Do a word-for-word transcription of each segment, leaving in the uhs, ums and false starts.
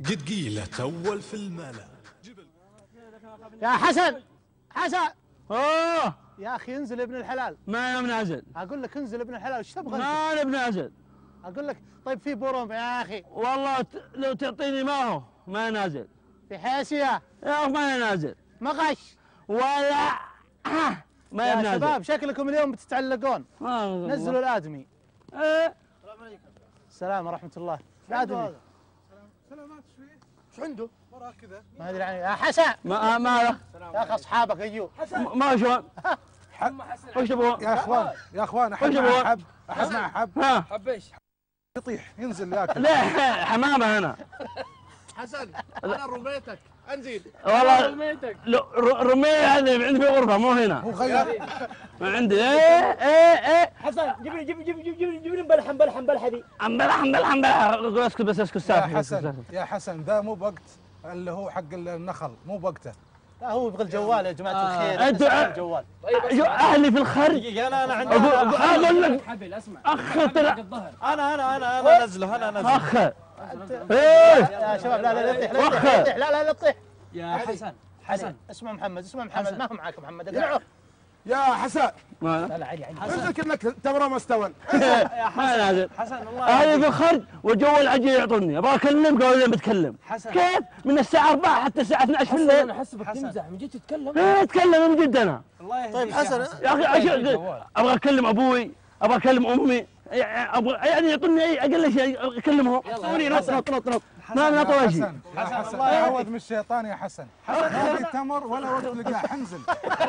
قد قيلة أول في الملا. يا حسن حسن اوه يا اخي انزل يا ابن الحلال. ما انا بنازل. اقول لك انزل يا ابن الحلال، ايش تبغى انت؟ ما انا بنازل. اقول لك طيب في بروم يا اخي. والله ت... لو تعطيني ما هو ما نازل. في حاسيه يا اخي ما نازل مغش ولا ما يا بنازل. شباب شكلكم اليوم بتتعلقون. ما نزلوا الادمي. ايه السلام ورحمه الله. الادمي سلامات ايش فيه؟ ايش عنده؟ وراك كذا ما ادري عنه. يا حسن ما ما له يا اخي اصحابك ايوه. ما شلون وش تبغون؟ يا اخوان يا اخوان احد وش مع تبغون؟ حب احد مع حب ها حب ايش؟ يطيح ينزل ياكل. لا حمامه انا حسن انا رميتك انزل والله رميتك لو ر- رمية هذه عندي في غرفه مو هنا هو غير ما عندي ايه ايه ايه حسن جيب لي جيب جيب جيب جيب جيب لي مبلحه مبلحه مبلحه دي. امبلح امبلح امبلح اقول اسكت بس اسكت يا سافر حسن يا حسن ذا مو بوقت اللي هو حق النخل مو بوقته. لا هو يبغى الجوال يا جماعه الخير. أنتوا- اسمع الجوال. اهلي في الخرج انا انا عندي اقول اقول لك حبل اسمع اخ طلع انا انا انا انا انزله انا انزله. اخ ايه يا شباب لا لا لا تطيح لا وخر. تطيح لا لا لا تطيح. يا حسن حسن اسمه محمد اسمه محمد ما هو معاك محمد اقنعه. يا حسن ما لا لا عادي عادي. انزل كأنك تمره ما استوى. ما نازل حسن والله اهلي في الخرج والجوال عجل يعطوني ابغى اكلمك ولا بتكلم حسن. كيف من الساعه أربعة حتى الساعه اثنعش في انا الليل احسبك تمزح من جد تتكلم. ايه اتكلم من جد انا الله يهديك. طيب حسن يا اخي أش- ابغى اكلم ابوي ابغى اكلم امي ابغى يعني يعطوني اي اقل شيء اكلمهم صوري نط نط نط نط ما نط ولا شيء حسن يا حسن تعوذ من الشيطان يا حسن. ما في تمر ولا وقت لقاه حنزل.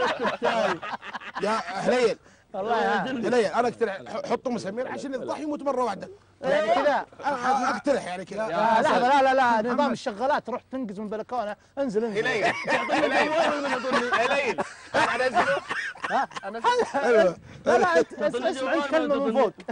يا هليل والله يا هليل انا اقترح حطوا مسامير عشان الضحي يموت مره واحده. يعني كذا. انا اقترح يعني كذا. آه، لحظه لا لا لا نظام الشغالات تروح تنقز من البلكونه. انزل انزل. هليل هليل انا انزله ايوه لا لا انت اسمع انت كلمه من فوق.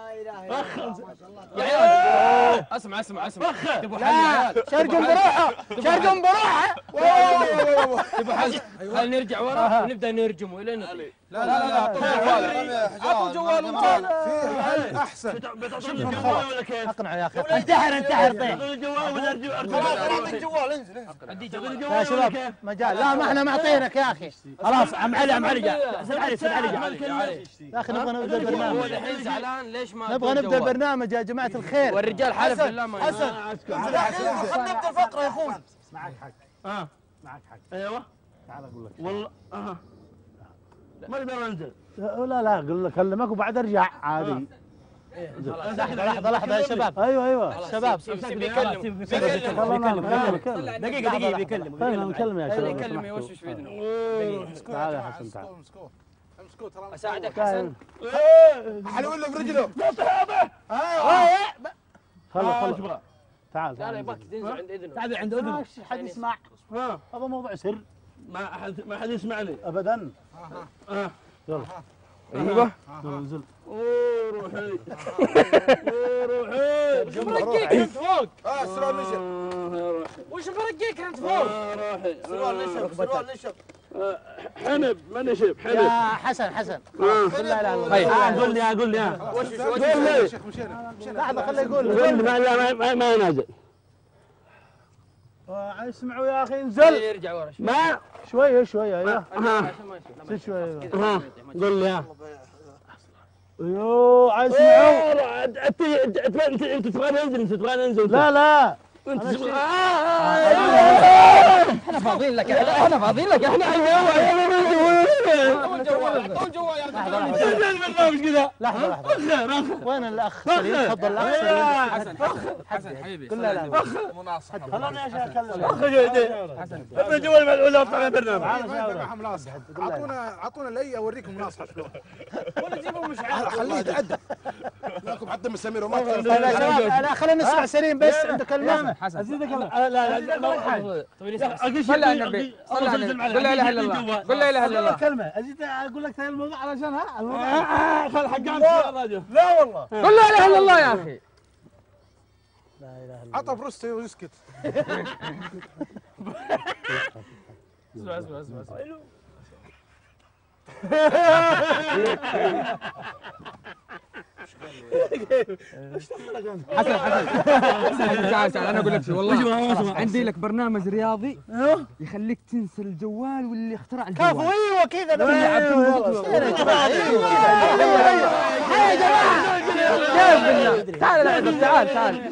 يا عيال اسمع اسمع اسمع تبغوا حل يا عيال شرقم بروحه شرقم بروحه. تبغوا حل خلينا نرجع ورا ونبدا نرجمه الين نطلع. لا لا لا اعطوا جوال وانطلق. في حل احسن. بتعطوني الجوال ولا كيف؟ اقنعه يا اخي. انتحر انتحر طيح. بتعطوني الجوال ولا ارجع خلاص انا اعطيك جوال انزل ادي يا جوال ولا شباب كيف؟ مجال لا ما احنا معطينك يا اخي. خلاص عم علي عم علي جاء. سيد علي سيد علي جاء. يا علي يا اخي نبغى نبدا هو البرنامج. الحين زعلان ليش ما نبغى أدوا نبدا الجوال؟ البرنامج يا جماعه الخير. والرجال حلف بالله ما حسن خلنا نبدا الفقره يا اخوي. معك حق اه معك حق. ايوه تعال اقول لك. والله اها ما اقدر انزل لا لا اقول لك اكلمك وبعد ارجع عادي. لحظه لحظه لحظه يا شباب. ايوه ايوه. شباب بيكلم بيكلم دقيقه دقيقه بيكلم. خلينا نكلم يا شباب. يكلم يوشوش في اذنه تعال يا حسن تعال. امسكوه امسكوه ترى اساعدك حسن حلو له برجله. خله خله تعال لا لا تعال. يبغاك تنزل عند اذنه تعال عند اذنه. حد يسمع. ها هذا موضوع سر ما حد ما حد يسمعني ابدا. اه يلا ايوه انزل. اوه روحي اوه روحي وش مرقيك انت فوق؟ اه السرور نشف. آه، يا روحي وش مرقيك انت فوق؟ آه، روحي سرور نشف سرور نشف. آه، حنب ما نشب حنب يا حسن حسن آه. قل لا لا طيب آه، قول لي آه، قول لي آه. وش وش قول لي شيخ مشينا لحظه خليه يقول. قول لي ما لا ما- ما ما ينازل اسمعوا يا اخي انزل يرجع ورا شوي ما شويه شويه ايوه. ها عشان ما يصير. زيد شويه. ها قول لي آه. ايوه عايز اسمعوا. أوه، انت انت انت انت تبغى ننزل انت تبغى ننزل أنت. لا لا انت تبغى احنا فاضيين لك احنا فاضيين لك احنا اعطون جوال يا البرنامج كذا لحظه لحظه وين الاخ سليم؟ تفضل الاخ سليم. حسن حسن حبيبي قل لا لا خلوني يا شيخ اكلم. حسن ابن جوال ولا طلع البرنامج معهم ناصح. اعطونا اعطونا لي اوريكم ناصح شلون. ولا تجيبوا مش عارف خليه يتأدب. لكم حتى مسامير وما طيب يا شباب لا خلينا نسمع سليم بس عنده كلمه. حسن ازيدك لا لا لا صلي على النبي صلي على النبي قل لا اله الا الله قل لا اله الا الله كلمه ازيد اقول لك الموضوع علشانها الموضوع. خل حقان في الراديو لا والله. قل لا اله الا الله يا اخي لا اله الا عطى بروستي ويسكت. اسمع اسمع اسمع حسن حسن تعال تعال انا اقول لك شيء والله عندي لك برنامج رياضي يخليك تنسى الجوال واللي اخترع الجوال. كفو ايوه كذا تلعب يا جماعه كيف بالله تعال العب تعال تعال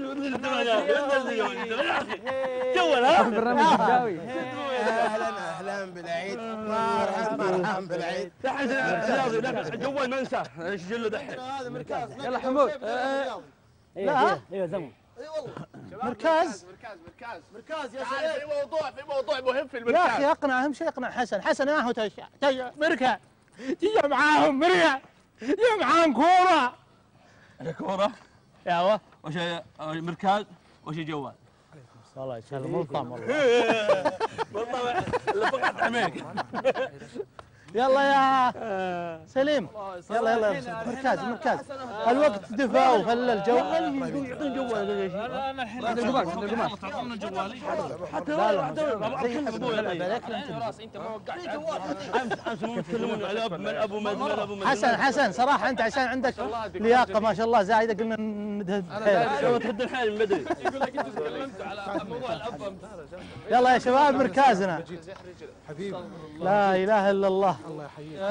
جوال ها برنامج الجاوي. اهلا اهلا بالعيد مرحبا مرحبا بالعيد. جوال ما انساه اسجل له دحين. هذا مركز يلا حمود. لا ايوه زمن اي والله مركز مركز مركز مركز يا سلام. في موضوع في موضوع مهم في المركز يا اخي اقنع اهم شيء اقنع حسن حسن ما هو تشع تشع مركز تجي معاهم مركز تجي معاهم كوره كوره ايوه وش مركز وش جوال. والله ان شاء الله ملطم والله. والله اللي فقعت عميك. يلا يا سليم يلا يلا مركز مركز الوقت دفا وخلى الجو. يعطون جوال يا شيخ. انا الحين القماش القماش تعطونا جوالي حتى لا لا خلاص انت ما وقعت جوال. امس امس مو يتكلمون على ابو من ابو من ابو حسن حسن صراحه انت عشان عندك لياقه ما شاء الله زايده قلنا ندهد انا تهد الحال من بدري. يقول لك انت تكلمت على موضوع الاب. يلا يا شباب مركزنا حبيبي لا اله الا الله. الله يحييك.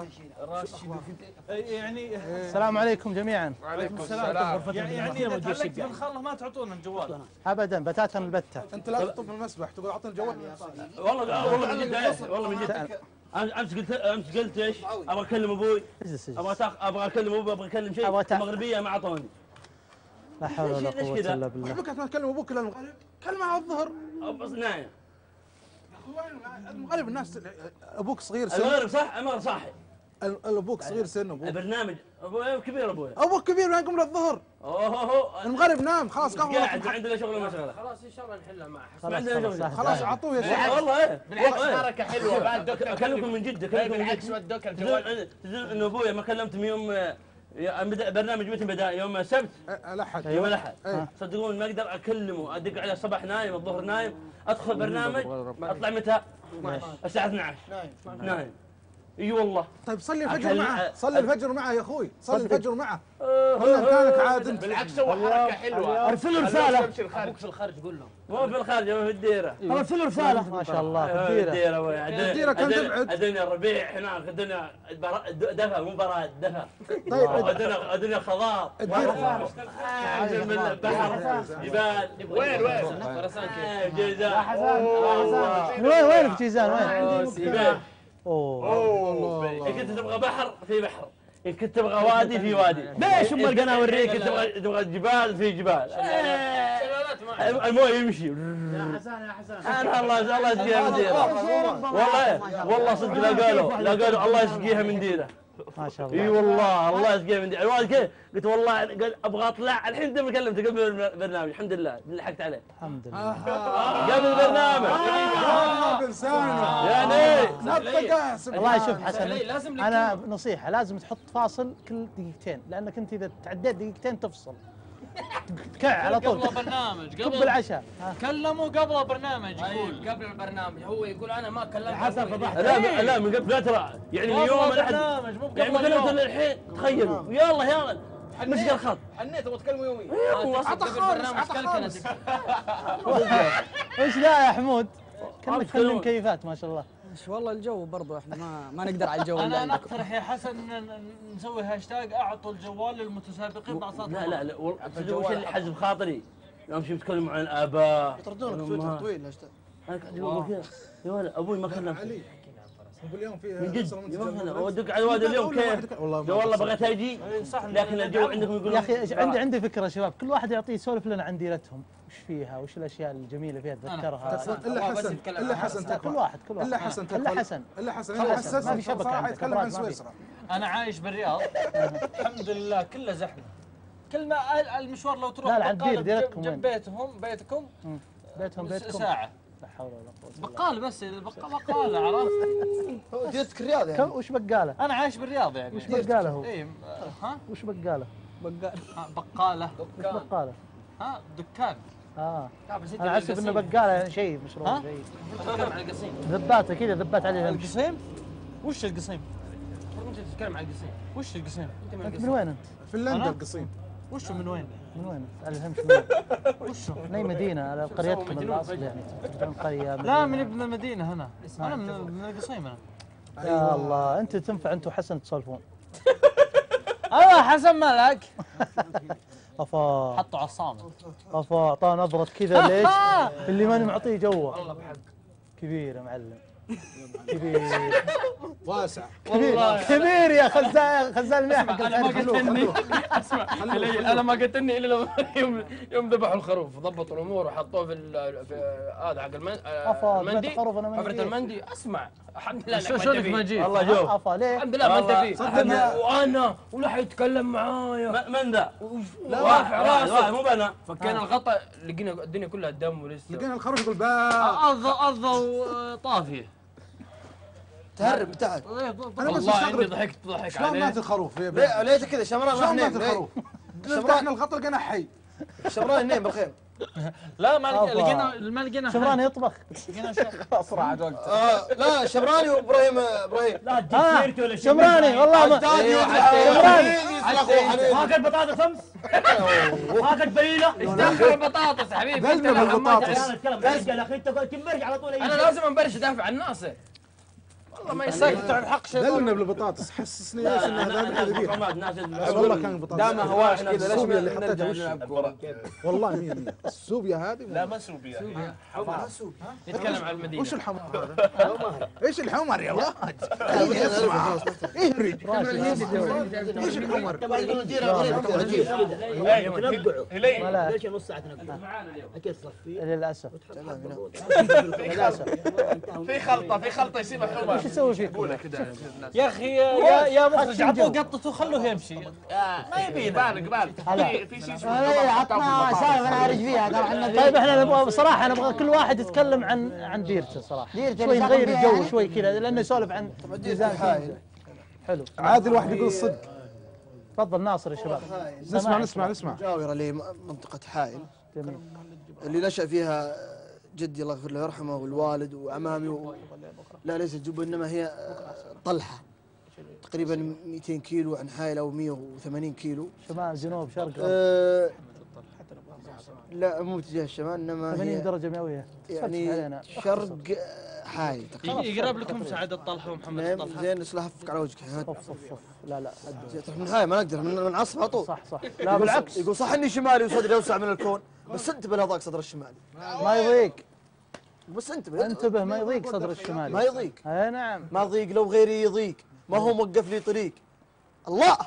يعني السلام عليكم جميعا. وعليكم السلام. يعني اذا تعلقت بالخله ما تعطونا الجوال. ابدا بتاتا البته. انت لا تطب المسبح تقول اعطني الجوال. والله والله من جد والله من جد. امس قلت امس قلت ايش؟ ابغى اكلم ابوي ابغى ابغى اكلم ابوي ابغى اكلم شيء المغربيه ما اعطوني. لا حول ولا قوه الا بالله. بك ما تكلم ابوك الا المغرب. كلمه على الظهر. بس نايم. المغرب الناس ابوك صغير سن. المغرب صح المغرب صاحي. ابوك صغير سن ابوك. البرنامج ابوي كبير ابوي. ابوك كبير ما يقوم للظهر. اوه المغرب نام خلاص قهوه. قاعد عندنا شغله ما شغله. خلاص ان شاء الله نحلها مع حسن. ما عندنا شغله. خلاص اعطوه يا شيخ. والله ايه بالعكس حركه حلوه بعد اكلمكم من جد اكلمكم من بالعكس جد. ودوك الجوال. تدرون انه ابوي ما كلمتهم يوم بدا برنامج متى بدا يوم السبت الاحد يوم الاحد صدقون ما اقدر اكلمه ادق عليه الصباح نايم الظهر نايم ادخل برنامج اطلع متى الساعه اثنعش نايم نايم اي والله. طيب صلي الفجر معه صلي الفجر معه يا اخوي صلي الفجر معه. والله كانك عاد بالعكس سوى حركه حلوه. ارسل له رساله. ابوك في الخارج قول له. مو في الخارج في الديره. ارسل له رساله. ما شاء الله في الديره. الديره الديره كم تبعد؟ الدنيا الربيع هناك الدنيا دفا مو براد دفا. طيب الدنيا الدنيا خضار. بحر جبال. وين وين؟ خراسان كيف؟ جيزان. وين وين في جيزان وين؟ اوه اوه إن كنت تبغى بحر في بحر، إن كنت تبغى وادي في وادي. ليش أم القنا أوريك تبغى تبغى جبال في جبال. المويه يمشي. يا حسن يا حسن. أنا الله الله يسقيها من ديره. والله والله صدق لا قالوا لا قالوا الله يسقيها من ديره. ما شاء الله. اي والله الله يسقيها من ديره. الوالد كيف؟ قلت والله قال ابغى اطلع الحين دم كلمته قبل البرنامج الحمد لله لحقت عليه. الحمد لله. قبل البرنامج. بلسانه. يعني والله شوف حسن انا نصيحه لازم تحط فاصل كل دقيقتين لانك انت اذا تعديت دقيقتين تفصل. تكع على طول. قبل البرنامج قبل العشاء. كلموا قبل البرنامج يقول قبل البرنامج هو يقول انا ما كلمت حسن فضحت. لا لا من قبل فتره يعني من يوم الاحد يعني ما كلمت الحين تخيلوا يلا يلا مسك الخط. حنيت ابغى تكلمه يومي. عطى خالص عطى خالص. ايش لا يا حمود؟ كنا نتكلم كيفات ما شاء الله. ايش والله الجو برضو احنا ما ما نقدر على الجو. انا نقترح يا حسن نسوي هاشتاج اعطوا الجوال للمتسابقين بعصات. لا لا لا وش اللي حزب خاطري يوم شفت تكلموا عن الاباء يطردونك تويتر طويل هاشتاج. انا قاعد اقول كذا يا ولد ابوي ما كلمت علي اليوم في من جد ودق على الواد اليوم كيف والله بغيت اجي لكن الجو عندكم يقولون يا اخي عندي عندي فكره شباب كل واحد يعطيه يسولف لنا عن ديرتهم وش فيها وش الاشياء الجميله فيها تذكرها. الا حسن الا حسن كل واحد كل واحد الا حسن الا حسن الا حسن الا حسن ما في شبكه عندك يتكلم عن سويسرا. انا عايش بالرياض الحمد لله كله زحمه. كل ما المشوار لو تروح لا لا عند دير ديرتكم جنب بيتهم بيتكم بيتهم بيتكم ساعه. لا حول ولا قوه. بقال بس بقاله عرفت؟ ديرتك رياض يعني. وش بقاله؟ انا عايش بالرياض يعني. وش بقاله هو؟ اي ها؟ وش بقاله؟ بقال بقاله. وش بقاله؟ ها دكان. اه انا احسب انه بقاله شيء مشروع شيء. تتكلم عن القصيم. ذباته كذا ذبات عليه القصيم؟ وش القصيم؟ انت تتكلم عن القصيم. وش القصيم؟ انت من انت من القصيم. وين انت؟ فنلندا القصيم. وشو من وين؟ من وين؟ الهمش من وين؟ وشو؟ من اي مدينة؟ على قريتكم الاصل يعني تبدون قرية لا من ابن المدينة هنا. انا من من القصيم انا. يا الله انت تنفع انت وحسن تسولفون. ايوه حسن مالك؟ افا حطوا على الصامت. افا اعطاه نظرة كذا ليش؟ اللي ماني معطيه جوه. والله بحق. كبير يا معلم. كبير. واسع. كبير كبير يا خزان خزان المياه حق انا ما قتلني اسمع قليل، انا ما قتلني الا لما يوم يوم ذبحوا الخروف ضبطوا الامور وحطوه في ال- في هذا حق المن- افا المندي ذبحت خروف انا ما حفرة جيت. المندي. اسمع الحمد لله انك شو ما شلونك انت ما فيه. جيت؟ والله شوف افا ليه؟ الحمد لله ما انت فيه. صدقني. وانا ولا حيتكلم معايا. من ذا؟ لا واحد واحد واحد مو بنا. فكينا الغطا لقينا الدنيا كلها دم ولسه لقينا الخروف يقول با. أرض أرض وطافية. تهرب تعال. انا بس والله اني مستغرب ضحكت ضحك شلون عليه. مات الخروف؟ ليه ليه كذا شمران شلون مات راح نيم الخروف؟ فتحنا الغطا لقينا حي. شمران نيم بالخير. لا ما أوبا. لقينا ما لقينا شمران يطبخ. اسرع عاد وقت. آه لا شمراني وابراهيم ابراهيم. لا تجيب سيرتي ولا شيء. شمراني والله ما شمراني ما اكل بطاطس امس؟ ما اكل بليله؟ ايش دخل البطاطس يا حبيبي؟ قلبنا أنت لا بالبطاطس. حماد. اتكلم يا اخي انت تنبرج على طول. انا لازم انبرش ادافع عن الناس. والله ما يسكت عن حق شيء. دلنا بالبطاطس حسسني ليش ان هذا ذبيحه. والله كان بطاطس. دام هواش كذا ليش السوبيا اللي ما حطيتها نرجع وش؟ نلعب كورة؟ والله مية مية السوبيا هذه. لا ما سوبيا. يتكلم عن المدينه. وش الحمر هذا؟ ايش الحمر يا ولد؟ اهرج. ايش الحمر؟ ليش نص ساعه تنقل؟ اكيد صفي للاسف في خلطه في خلطه يسيبها حمر. وش يسوي فيك؟ يا اخي يا يا مخرج عطوه قطته خلوه يمشي. ما يبي بالك بالك في في شيء اسمه عطنا سالفه انا عارف فيها ترى احنا طيب احنا نبغى بصراحه نبغى كل واحد يتكلم عن عن ديرته صراحه. شوي نغير الجو شوي كذا لانه يسولف عن ميزان. حلو. عادي الواحد يقول الصدق. تفضل ناصر يا شباب. نسمع نسمع نسمع. جاورة لمنطقة حائل جميل. اللي نشأ فيها جدي الله يغفر له ويرحمه والوالد وعمامي و... لا ليست جبة انما هي طلحة تقريبا مئتين كيلو عن حائل او مئة وثمانين كيلو. شمال جنوب شرق أه لا مو اتجاه الشمال انما ثمانين هي درجه مئويه. يعني شرق حائل تقريبا. يقرب لكم سعد الطلحه ومحمد نعم الطلحه. زين اسلحة فك على وجهك. صف صف صف. لا لا تروح من حائل ما نقدر من من عصب على طول. صح صح. لا بالعكس يقول صح اني شمالي وصدري اوسع من الكون بس انتبه لهذاك صدر الشمالي. ما يضيق. بس انتبه انتبه ما يضيق صدر الشمالي. ما يضيق. اي نعم. ما ضيق لو غيري يضيق ما هو موقف لي طريق. الله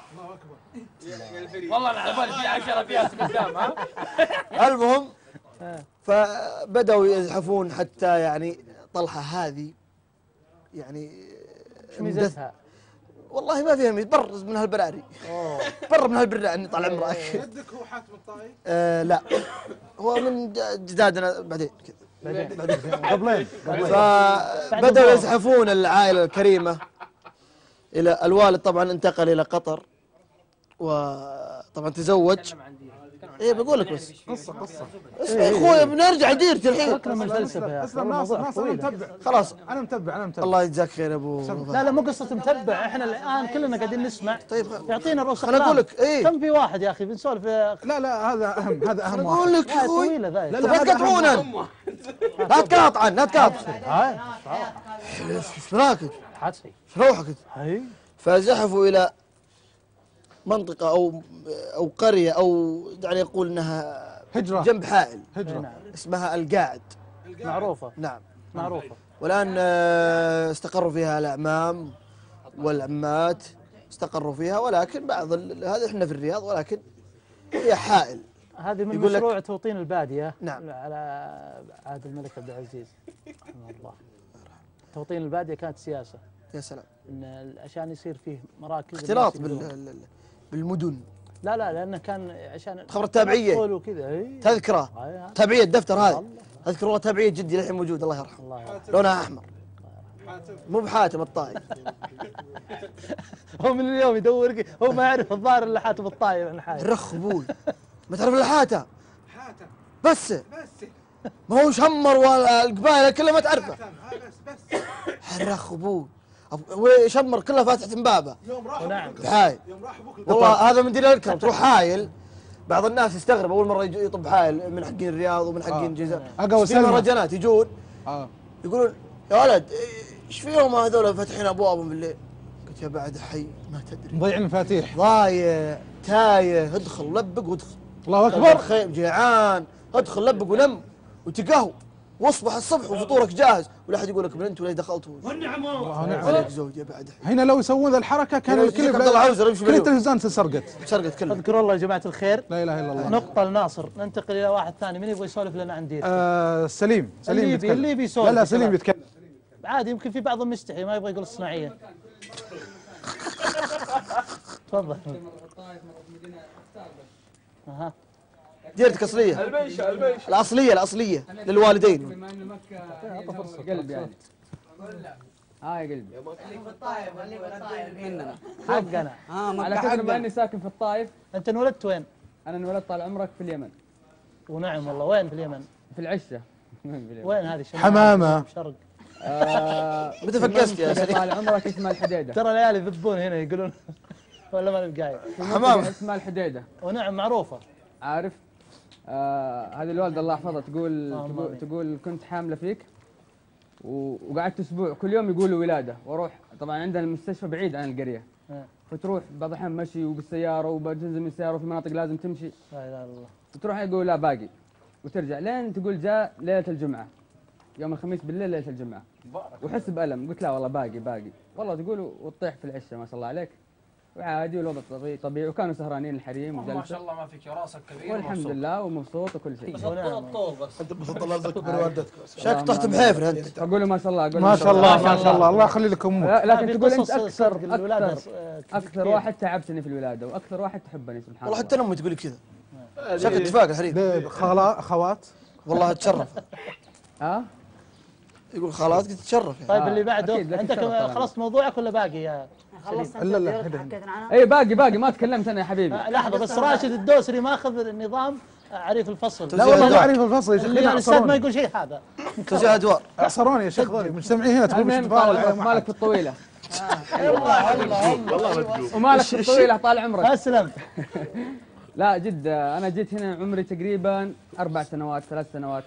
والله انا على بالي في عشرة فيها قدام. ها المهم فبدأوا يزحفون حتى يعني طلحة هذه يعني شو ميزتها؟ والله ما فيها ميزة برز من هالبراري. بر من هالبراري يعني طال عمرك. جدك هو حاتم الطائي؟ آه لا هو من جدادنا بعدين كذا. بعدين قبلين فبدأوا يزحفون العائلة الكريمة إلى الوالد طبعا انتقل إلى قطر وطبعا تزوج. ايه بقول لك بس قصه قصه. اسمع اخوي بنرجع ديرتي الحين. فكنا من الفلسفه يا اخي. اسلم ناصر ناصر انا متبع. خلاص انا متبع انا متبع. الله يجزاك خير يا ابو. لا لا مو قصه متبع احنا الان كلنا قاعدين نسمع. طيب يعطينا الرؤوس خليني اقول لك ايه كم في واحد يا اخي بنسولف. لا لا هذا اهم هذا اهم واحد. اقول لك يا اخوي طويله ذا. لا لا تقطعونا لا تقاطعن لا تقاطع. هاي ايش راكب؟ حاسي ايش روحك؟ هاي فزحفوا الى منطقه او او قريه او دعني اقول انها هجرة جنب حائل هجرة اسمها القاعد. معروفه نعم معروفه. والان آه، استقروا فيها الاعمام والعمات استقروا فيها ولكن بعض ال- هذا احنا في الرياض ولكن هي حائل. هذه من يقول لك- مشروع توطين الباديه. نعم. على عهد الملك عبد العزيز رحمه الله. توطين الباديه كانت سياسه يا سلام ان عشان يصير فيه مراكز اختلاط الناس بال- يقدرون. ال- ال- بالمدن. لا لا لانه كان عشان خبر التابعية. تدخل وكذا. اي تذكره هاي- تابعية الدفتر هذا الله. اذكر والله تابعية جدي للحين موجود الله يرحمه الله يرحمه. لونها احمر مو بحاتم الطائي. هو من اليوم يدور ك- هو ما يعرف الظاهر الا حاتم الطاير عن حاجه. رخ ابوي ما تعرف الا حاتم بس ما هو شمر ولا القبائل كلها ما تعرفه. رخ ابوي ويشمر كلها فاتحه امبابه. يوم راح نعم بحايل يوم راح ابوك والله هذا من دين الكرم تروح حايل. بعض الناس يستغرب اول مره يطب حايل من حقين الرياض ومن حقين الجيزان. اقوى في سلمى مهرجانات يجون اه يقولون يا ولد ايش فيهم هذول فاتحين ابوابهم بالليل؟ قلت يا بعد حي ما تدري مضيع المفاتيح. ضايع تايه ادخل لبق وادخل. الله اكبر. خيب جيعان ادخل لبق ونم وتقهوى واصبح الصبح وفطورك جاهز ولا احد يقول لك من انت ولا دخلتوا. والنعم عليك زوج يا بعد. هنا لو يسوون ذا الحركه كان الكل عبد الله عوزر يمشي كل التلفزيون سرقت سرقت كلها. اذكروا الله يا جماعه الخير. لا اله الا الله. نقطه لناصر، ننتقل الى واحد ثاني. من يبغى يسولف لنا عن ديرته؟ آه سليم سليم الليبي بيتكلم. الليبي يسولف. لا لا سليم بيتكلم عادي، يمكن في بعضهم مستحي ما يبغى يقول الصناعيه. تفضل. اها ديرتك اصليه. البيشه البيشه الاصليه الاصليه للوالدين. بما انه مكه قلب يعني. اه يا قلبي. اللي في الطائف اللي في الطائف مننا. حقنا. اه على فكره بما اني ساكن في الطائف، انت انولدت وين؟ انا انولدت طال عمرك في اليمن. ونعم والله. وين في اليمن؟ في العشه. وين هذه؟ شمال حمامه شرق. آه متى فكست يا سليم؟ طال عمرك اسمها الحديده. ترى العيال يذبون هنا يقولون ولا ما نبقى قايل. حمام اسمها الحديده. ونعم معروفه. عارف؟ آه هذه الوالده الله يحفظها تقول آه تقول, تقول كنت حامله فيك و- وقعدت اسبوع كل يوم يقولوا ولاده، واروح طبعا عندنا المستشفى بعيد عن القريه. آه. فتروح بعض الاحيان مشي وبالسياره وبتنزل من السياره وفي مناطق لازم تمشي، لا اله الا الله. وتروح يقول لا باقي وترجع لين تقول جاء ليله الجمعه، يوم الخميس بالليل ليله الجمعه، وحس بالم. قلت لا والله باقي باقي والله، تقول وتطيح في العشه ما شاء الله عليك، وعادي والوضع طبيعي طبيعي، وكانوا سهرانين الحريم ما وجلسه شاء الله ما فيك راسك كبير والحمد لله ومبسوط وكل شيء. بس الطول بس. انت بسط الله يرزقك بوالدتك. شكلك طحت بحيفر انت. اقول له ما شاء الله اقول ما شاء الله ما شاء الله الله يخلي لك امك. لا لكن في تقول انت قصص اكثر صدق الولادة، اكثر آه، اكثر واحد تعبتني في الولاده واكثر واحد تحبني سبحان الله. والله حتى انا امي تقول لي كذا. شكل اتفاق الحريم. ليه خالا اخوات والله اتشرف. ها؟ يقول خالاتك تتشرف يعني. طيب آه، اللي بعده أكيد، لكن عندك شرف طبعاً. خلصت موضوعك ولا باقي يا خلصت لا، لا، انت هذا- حكيت عنها. اي باقي باقي ما تكلمت انا يا حبيبي. آه، لحظه بس راشد الدوسري ماخذ النظام آه، عريف الفصل. لا والله ما اعرف الفصل يا شيخ. اللي هنا الاستاذ ما اعصروني يقول شيء هذا. توزيع ادوار. اعصروني يا شيخ ذولي مجتمعين هنا تقول مش المهم تفاعل طال عليهم عمرك مالك في الطويله الله الله الله ومالك في الطويله طال عمرك. اسلم. لا جد انا جيت هنا عمري تقريبا اربع سنوات ثلاث سنوات.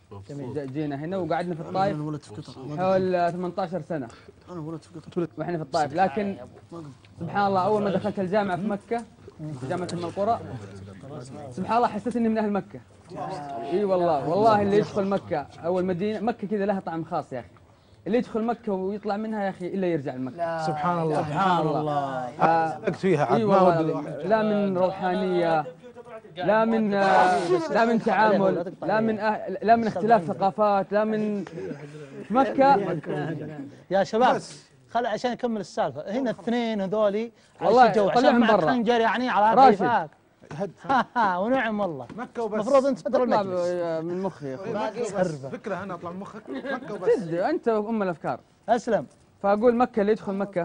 ج- جينا هنا وقعدنا في الطائف انا ولدت في قطر. حول ثمانية عشر سنه انا ولدت في قطر. واحنا في الطائف، لكن سبحان الله اول ما دخلت الجامعه في مكه في جامعه ام القرى سبحان الله حسيت اني من اهل مكه. اي والله والله اللي يدخل مكه اول مدينه مكه كذا لها طعم خاص يا اخي. اللي يدخل مكه ويطلع منها يا اخي الا يرجع لمكه. سبحان الله سبحان الله. صدقت فيها عاد اي ما والله ودي العظيم. لا من روحانيه، لا من لا من تعامل، لا من أه... لا من اختلاف ثقافات، لا من مكه. يا شباب خل عشان نكمل السالفه. هنا الاثنين هذولي والله عايشين جو عشان طلعهم معك برا. خنجر يعني على راشد. كيفك. ها ها ونعم والله. مكه وبس. المفروض انت تدري اطلع المجلس. ب- من مخي يا اخوي. فكره انا اطلع من مخك مكه وبس. جد انت ام الافكار. اسلم. فاقول مكه اللي يدخل مكه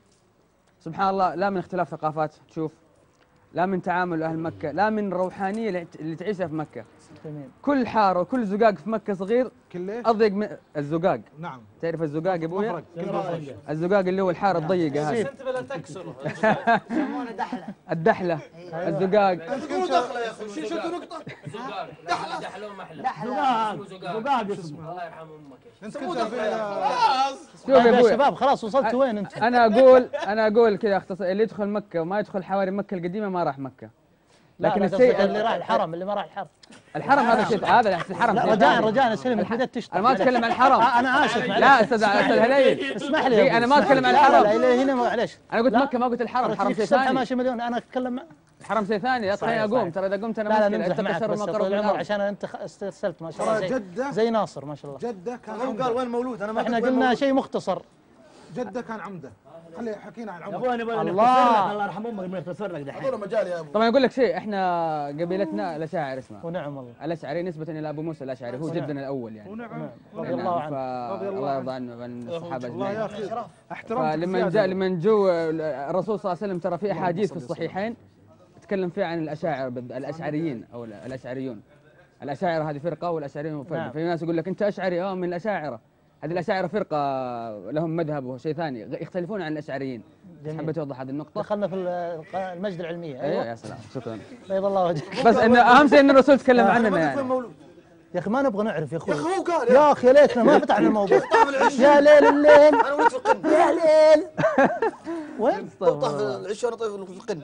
سبحان الله لا من اختلاف ثقافات تشوف، لا من تعامل اهل مكه، لا من روحانيه اللي- اللي تعيشها في مكه. جميل. كل حاره وكل زقاق في مكه صغير كل ايش؟ اضيق من الزقاق. نعم تعرف الزقاق يا ابويا؟ مفرق كل مفرق. الزقاق اللي هو الحاره الضيقه هذه. انت بلا تكسره. يسمونه دحله. الدحله الزقاق. تقولوا دخله يا اخوي شيشته نقطه. زقاق دحله دحله ومحله. دحله. اسمه زقاق اسمه الله يرحم امك يا انت كنت فيها شوف يا طيب يا ابويا شباب خلاص وصلت وين انت؟ انا اقول انا اقول كذا اختصر، اللي يدخل مكه وما يدخل حواري مكه القديمه ما راح مكه. لكن لكن الشيء الشيء اللي راح الحرم اللي ما راح الحرم. الحرم هذا شيء هذا الحرم لا شيء رجاء ثاني. رجاء اسلم انت بدأت تشتغل. انا ما اتكلم عن الحرم. آه، انا اسف معليش. لا استاذ استاذ هليل اسمح لي يا إيه، أبوي، أنا ما اسمح أتكلم لي. عن لا، الحرم. لا لا هنا معليش. انا قلت لا. مكه ما قلت الحرم، الحرم شيء الصبح ثاني. ماشي مليون انا اتكلم. الحرم شيء ثاني، لا تخليني اقوم ترى اذا قمت انا لا لا مشكله. نمزح انت معك تكسر بس ما يا قرب طويل من العمر الارض. عشان انت خ- استرسلت ما شاء الله ترى زي, جده زي ناصر ما شاء الله. جده كان هو قال عمده. وين مولود انا ما احنا قلت وين قلنا مولود. شيء مختصر. جده كان عمده. خلي حكينا عن عمده. ابوي نبغى الله. نختصر لك الله يرحم امك نختصر لك دحين. هذول مجال يا ابو. طبعا اقول لك شيء، احنا قبيلتنا الاشاعره اسمها ونعم والله. الاشعري نسبه الى ابو موسى الاشعري، هو جدنا الاول يعني. ونعم. رضي نعم، الله عنه. ف- الله يرضى عنه وعن الصحابه الله يا اجمعين. اخي احترمت فلما جاء لما جو الرسول صلى الله عليه وسلم ترى في احاديث في الصحيحين تكلم فيها عن الاشاعره بالض- الاشعريين او الاشعريون. الاشاعره هذه فرقه والاشعريون فرقه. نعم. في ناس يقول لك انت اشعري اه من الاشاعره. هذه الاشاعره فرقه لهم مذهب وشيء ثاني يختلفون عن الاشعريين. حبيت اوضح هذه النقطه. دخلنا في المجد العلميه. ايوه يا سلام شكرا. بيض الله وجهك. بس انه اهم شيء ان الرسول تكلم عننا يعني. يا اخي ما نبغى نعرف يا اخوي. يا اخي هو قال يا اخي يا ليتنا ما فتحنا الموضوع. يا ليل الليل. انا ولدت في القن. يا ليل. وين؟ طاح في العشاء وانا طايف في القن.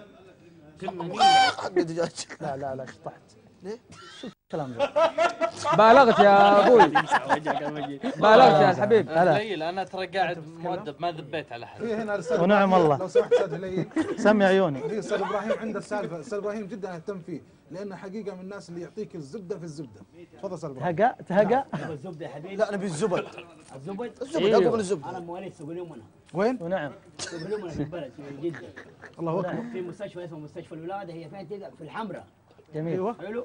حق دجاج. لا لا لا شطحت. ليه؟ شو الكلام ذا؟ بالغت يا ابوي. بالغت يا الحبيب. هليل انا ترى قاعد مؤدب ما ذبيت على حد. في هنا الاستاذ ونعم الله. لو سمحت استاذ هليل. سمي عيوني. في استاذ ابراهيم عنده السالفه، استاذ ابراهيم جدا اهتم فيه لانه حقيقه من الناس اللي يعطيك الزبده في الزبده. تفضل استاذ ابراهيم. تهقى تهقى. الزبده يا حبيبي. لا نبي الزبد. الزبد؟ الزبد اقوى من الزبده. انا مواليد سوق اليمنى. وين؟ ونعم. سوق اليمنى في البلد في جده. الله اكبر. في مستشفى اسمه مستشفى الولاده هي فين تلقى في الحمراء. جميل. ايوه. حلو.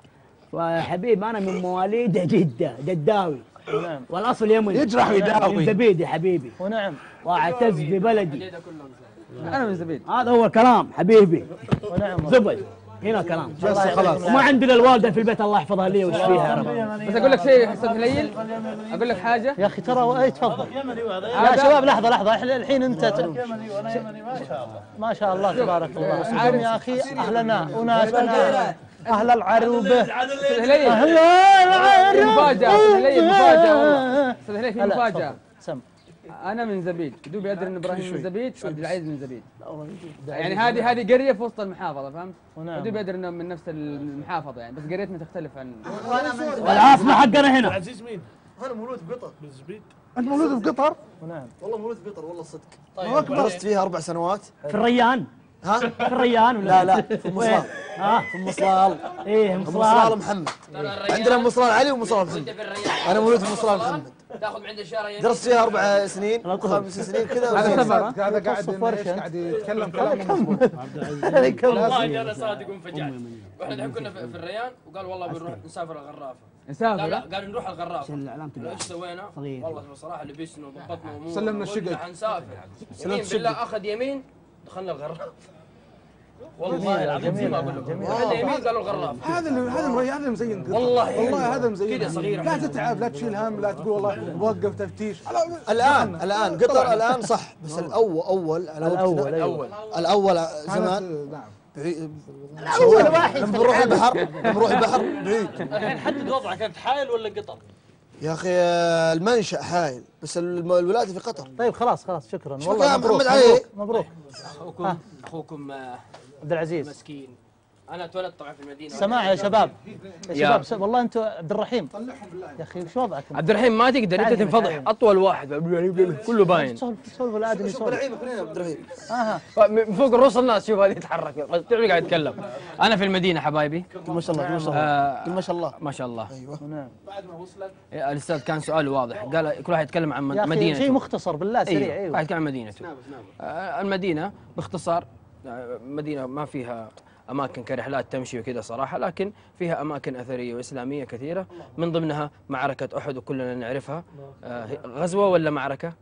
وحبيب انا من مواليد جده دداوي. ونعم. والاصل يمني. يجرح ويداوي. من زبيد يا حبيبي. ونعم. واعتز ببلدي. انا من زبيد. هذا هو الكلام حبيبي. ونعم. زبد. هنا كلام. بس خلاص. وما عندنا الوالده في البيت الله يحفظها لي ويشفيها يا رب. بس اقول لك شيء استاذ هليل، اقول لك حاجه يا اخي ترى اي تفضل. يا شباب لحظه لحظه الحين انت ت... ما شاء الله تبارك الله. اسمكم يا اخي اهلنا وناس اهل العروبه. استاذ هليل اهل العروبه. مفاجاه استاذ هليل مفاجاه والله. استاذ هليل في هلا، مفاجاه. تفضل. سم. انا من زبيد، دوبي ادري ان ابراهيم من زبيد وعبد العزيز من زبيد. يعني هذه هذه قريه في وسط المحافظه فهمت؟ ونعم. دوبي ادري انه من نفس المحافظه يعني بس قريتنا تختلف عن والعاصمه حقنا هنا. عزيز مين؟ انا مولود في قطر. من زبيد. انت مولود في قطر؟ ونعم. والله مولود في قطر والله صدق. طيب درست فيها اربع سنوات. في الريان. ها؟ في الريان ولا لا لا في المصلال. ها في المصلال. ايه في مصلال. مصلال محمد. عندنا مصلال علي ومصلال محمد. انا مولود في مصلال محمد. تاخذ من عند الشارع يمين. درست فيها اربع سنين خمس سنين كذا. هذا سفر. هذا قاعد إيش قاعد يتكلم كلام مو مضبوط. والله انا صادق وانفجعت. واحنا الحين كنا في في الريان وقال والله بنروح نسافر الغرافه. لا نسافر لا قال نروح الغرافه. شل علامة ايش سوينا؟ والله بصراحه لبسنا وضبطنا امورنا. سلمنا الشقق. قلنا حنسافر. يمين بالله اخذ يمين دخلنا الغرافه. والله العظيم زي ما اقول لكم. احنا يمين قالوا الغرافه. هذا اللي هذا اللي هذا اللي مزين قطر. والله والله هذا مزين كذا صغيره. لا تتعب لا تشيل هم لا تقول والله بوقف تفتيش. الان الان قطر الان صح بس الاول اول على وقتنا الاول الاول زمان نعم. بعيد. اول واحد لما نروح البحر لما نروح البحر بعيد. الحين حدد وضعك انت حايل ولا قطر؟ يا اخي المنشأ حايل بس الم- الولاده في قطر. طيب خلاص خلاص شكرا شكرا والله يا مبروك محمد علي. مبروك, مبروك. اخوكم اخوكم آه، عبد العزيز. مسكين. انا اتولدت طبعا في المدينه. سماع يا شباب يا يا. شباب س- والله انتم عبد الرحيم يا اخي وش وضعك؟ عبد الرحيم ما تقدر انت تعال هنا، تنفضح تعال. اطول واحد كله باين. سولف سولف الادمي شوف سولف. العيب منين عبد الرحيم. اها من فوق رؤوس الناس شوف هذه يتحرك تعرف قاعد يتكلم. انا في المدينه حبايبي. ما شاء الله ما شاء الله آه، ما شاء الله. ما شاء الله. ايوه نعم الاستاذ كان سؤاله واضح قال كل واحد يتكلم عن يا اخي مدينته. شيء مختصر بالله سريع ايوه ايوه واحد يتكلم عن مدينته. آه، المدينه باختصار آه، مدينه ما فيها اماكن كرحلات تمشي وكذا صراحه لكن فيها اماكن اثريه واسلاميه كثيره من ضمنها معركه احد وكلنا نعرفها. آه، غزوه ولا معركه؟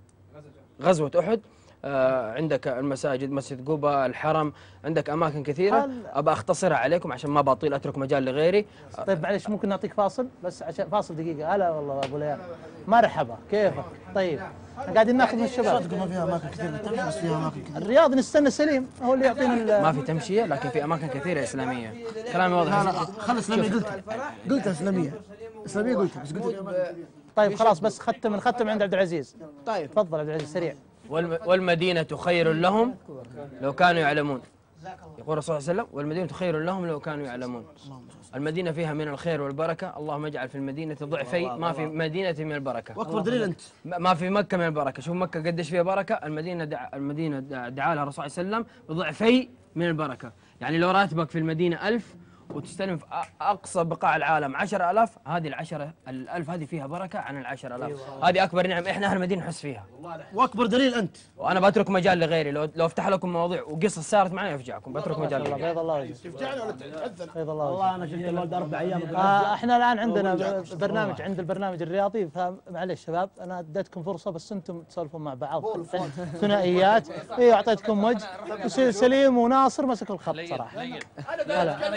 غزوه احد. آه، عندك المساجد مسجد قباء الحرم عندك اماكن كثيره ابى اختصرها عليكم عشان ما بطيل اترك مجال لغيري. طيب معلش ممكن نعطيك فاصل بس عشان فاصل دقيقه. هلا والله ابو ليال مرحبا كيفك؟ طيب قاعدين ناخذ من الشباب. صدق ما فيها اماكن كثير تمشي بس فيها اماكن كثير. الرياض نستنى سليم هو اللي يعطينا ال- ما في تمشيه لكن في اماكن كثيره اسلاميه. كلامي واضح. خل اسلاميه قلتها قلتها اسلاميه اسلاميه قلتها بس قلت طيب خلاص بس ختم نختم عند عبد العزيز. طيب تفضل عبد العزيز سريع. والم والمدينة خير لهم لو كانوا يعلمون. يقول الرسول صلى الله عليه وسلم والمدينة خير لهم لو كانوا يعلمون. المدينة فيها من الخير والبركة. اللهم اجعل في المدينة ضعفي ما في مدينة من البركة. واكبر دليل انت ما في مكة من البركة. شوف مكة قديش فيها بركة. المدينة دع المدينة دع دعا لها الرسول صلى الله عليه وسلم بضعفي من البركة. يعني لو راتبك في المدينة ألف وتستلم في أقصى بقاع العالم عشرة آلاف هذه العشرة الألف هذه فيها بركة عن العشرة آلاف. هذه أكبر نعم إحنا أهل المدينة نحس فيها. واكبر دليل انت. وانا بترك مجال لغيري. لو لو افتح لكم مواضيع وقصص صارت معي افجعكم. بترك مجال الله لغيري. بيض الله وجهك. تفجعني ولا تتأذن؟ بيض الله وجهك. والله انا شفت الولد اربع ايام. آه احنا الان عندنا برنامج عند البرنامج الرياضي فمعلش شباب انا اديتكم فرصه بس انتم تسولفون مع بعض ثنائيات. ايوه اعطيتكم وجه سليم وناصر مسك الخط صراحه. انا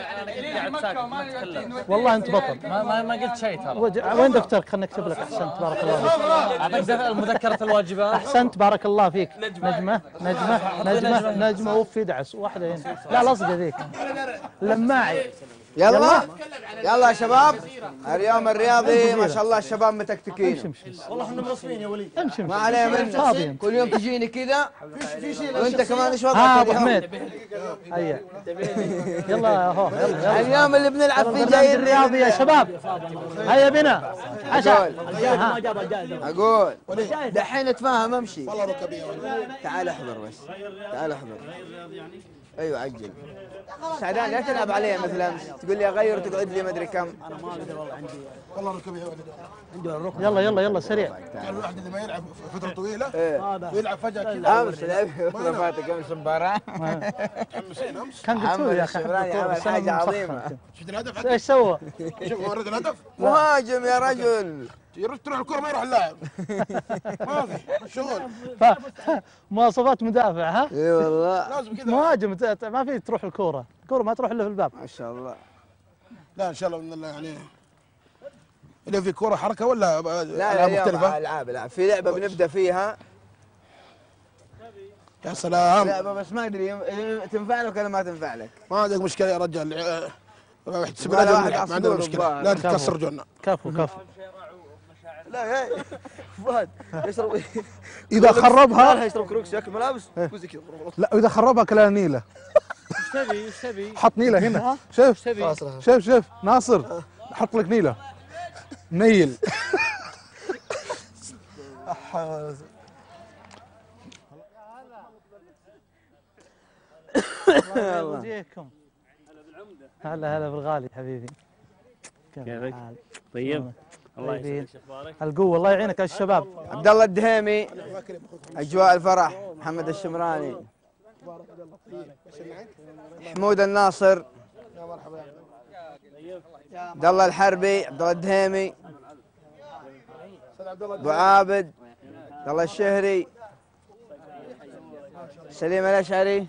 والله انت بطل. ما ما ما قلت شيء ترى. وين دفترك؟ خلنا نكتب لك. احسنت بارك الله فيك. اعطيك مذكرة الواجبات. احسنت بارك الله فيك. نجمة نجمة نجمة نجمة وفي دعس واحدة هنا. لا لصقة ذيك. لماعي. يلا يلا يا شباب، اليوم الرياضي ما شاء الله الشباب متكتكين. والله احنا مرسمين يا وليد. امشي ما عليه من كل يوم تجيني كذا وانت كمان ايش وضعك؟ ها ابو حميد هيا يلا هو يلا اليوم اللي بنلعب فيه جاي الرياضي يا شباب. هيا بنا عشاء. اقول دحين اتفاهم امشي. والله ركبي تعال احضر بس، تعال احضر. ايوه عجل. سعدان لا تلعب علي مثل امس، تقول لي اغير وتقعد لي ما ادري كم. انا ما اقدر والله عندي والله ركبي عنده الركبه. يلا يلا يلا سريع. يعني الواحد اللي ما يلعب فتره طويله ايه. ويلعب فجاه كذا. امس لعب فاتك امس مباراه. متحمسين امس. كان قلت له يا اخي عمل حاجه عظيمه. شفت الهدف؟ ايش سوى؟ شوف ورد الهدف؟ مهاجم يا رجل. تروح الكره ما يروح اللاعب. ما في شغل. مواصفات مدافع ها؟ اي والله. لازم كذا. مهاجم ما في تروح الكوره، الكوره ما تروح الا في الباب. ما شاء الله. لا ان شاء الله باذن الله يعني اللي في كوره حركه ولا لا العاب لا مختلفه؟ العاب العاب في لعبه بنبدا فيها. يا سلام. لعبه بس ما ادري تنفع لك ولا ما تنفع لك. ما عندك مشكله يا رجال. واحد واحد ما عندنا مشكله، لا تكسر رجولنا. كفو كفو. لا يا فهد يشرب اذا خربها يشرب كروكس ياكل ملابس كوزي كذا. لا اذا خربها كلها نيله. ايش تبي ايش تبي؟ حط نيله هنا. شوف شوف شوف ناصر حط لك نيله. نيل. الله يجزيكم. هلا هلا بالغالي حبيبي. كيفك؟ طيب الله يسعدك. اخبارك؟ القوه الله يعينك يا الشباب. عبد الله الدهيمي اجواء الفرح. محمد الشمراني حمود الناصر عبد الله الحربي عبد الله الدهيمي ابو عابد عبد الله الشهري سليم الاشعري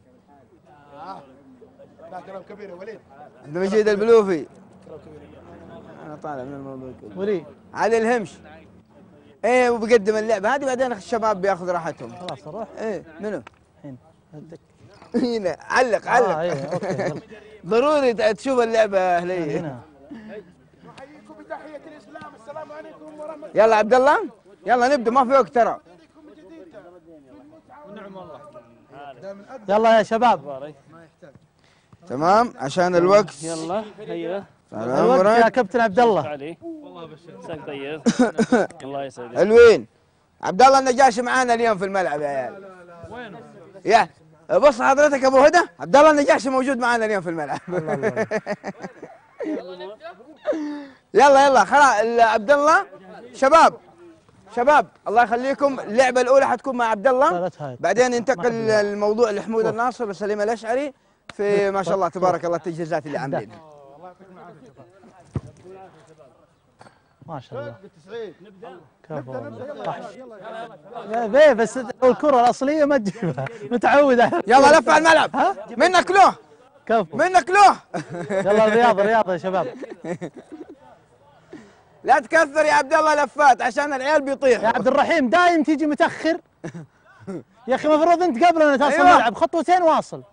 كلام كبير يا وليد. عبد المجيد البلوفي. انا طالع من الموضوع كله. ولي علي الهمش. ايه وبقدم اللعبه هذه بعدين الشباب بياخذ راحتهم. خلاص اروح. ايه منو؟ الحين هنا علق علق. آه ايه اوكي. ضروري تشوف اللعبه اهليه. هنا. نحييكم بتحيه الاسلام، السلام عليكم ورحمه الله. يلا عبد الله يلا نبدا ما في وقت ترى. ونعم والله. يلا يا شباب. تمام عشان الوقت. يلا هيا. الوقت يا كابتن عبد الله. علي والله مساك طيب. الله يسعدك. حلوين. عبد الله النجاشي معانا اليوم في الملعب يا عيال. وينه؟ يا بص حضرتك ابو هدى، عبد الله النجاشي موجود معانا اليوم في الملعب. يلا يلا خلاص عبد الله. شباب شباب الله يخليكم، اللعبه الاولى حتكون مع عبد الله، بعدين ينتقل الموضوع لحمود الناصر وسليم الاشعري في ما شاء الله تبارك الله التجهيزات اللي عاملينها. ما شاء الله. نبدا بس الكره الاصليه ما تجيبها متعود. يلا لف على الملعب. منك له كفو منك له. يلا الرياضه رياضه يا شباب. لا تكثر يا عبد الله لفات عشان العيال بيطيحوا. يا عبد الرحيم دايم تيجي متاخر. يا اخي المفروض انت قبلنا تصل أيوة. الملعب خطوتين واصل.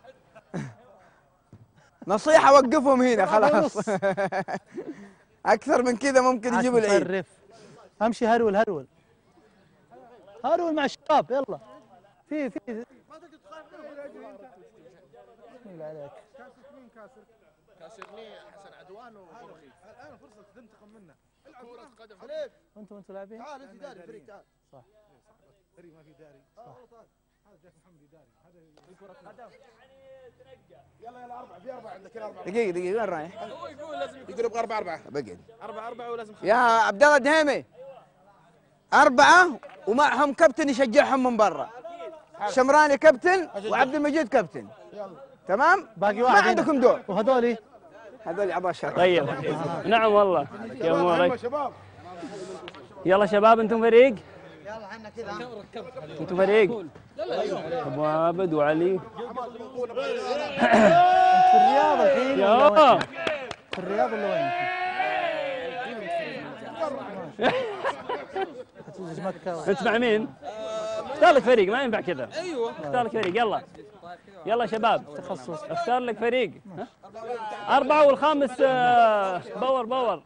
نصيحة وقفهم هنا خلاص. أكثر من كذا ممكن يجيبوا العيد. امشي هرول هرول هرول مع الشباب. يلا في في ما تقدر تخاف منهم. بسم الله عليك. كاسر مين كاسر؟ كاسر مين؟ حسن عدوان وبرخي. الآن فرصة تنتقم منه. العب كرة قدم. حليف. انتم انتم لاعبين؟ تعال انت داري فريق تعال. صح. فريق ما في داري. صح. هذا جاك محمد يداري. هذا الكرة قدم. يلا يلا أربعة في أربعة عندك أربعة. دقيقة دقيقة وين رايح؟ هو يقول لازم يقول يبغى أربعة أربعة. بقعد. أربعة أربعة ولازم. يا عبد الله الدهيمي أربعة ومعهم كابتن يشجعهم من برا. شمراني كابتن وعبد المجيد كابتن. يلا. تمام؟ باقي واحد. ما عندكم دور. وهذولي؟ هذول عباشر. طيب نعم والله. يا امورك؟ شباب. يلا شباب انتم فريق؟ انتوا فريق ابو عابد وعلي في الرياض الحين يا في الرياض ولا وين؟ انت مع مين؟ اختار لك فريق ما ينفع كذا. ايوه اختار لك فريق يلا يلا شباب تخصص اختار لك فريق أربعة والخامس باور باور.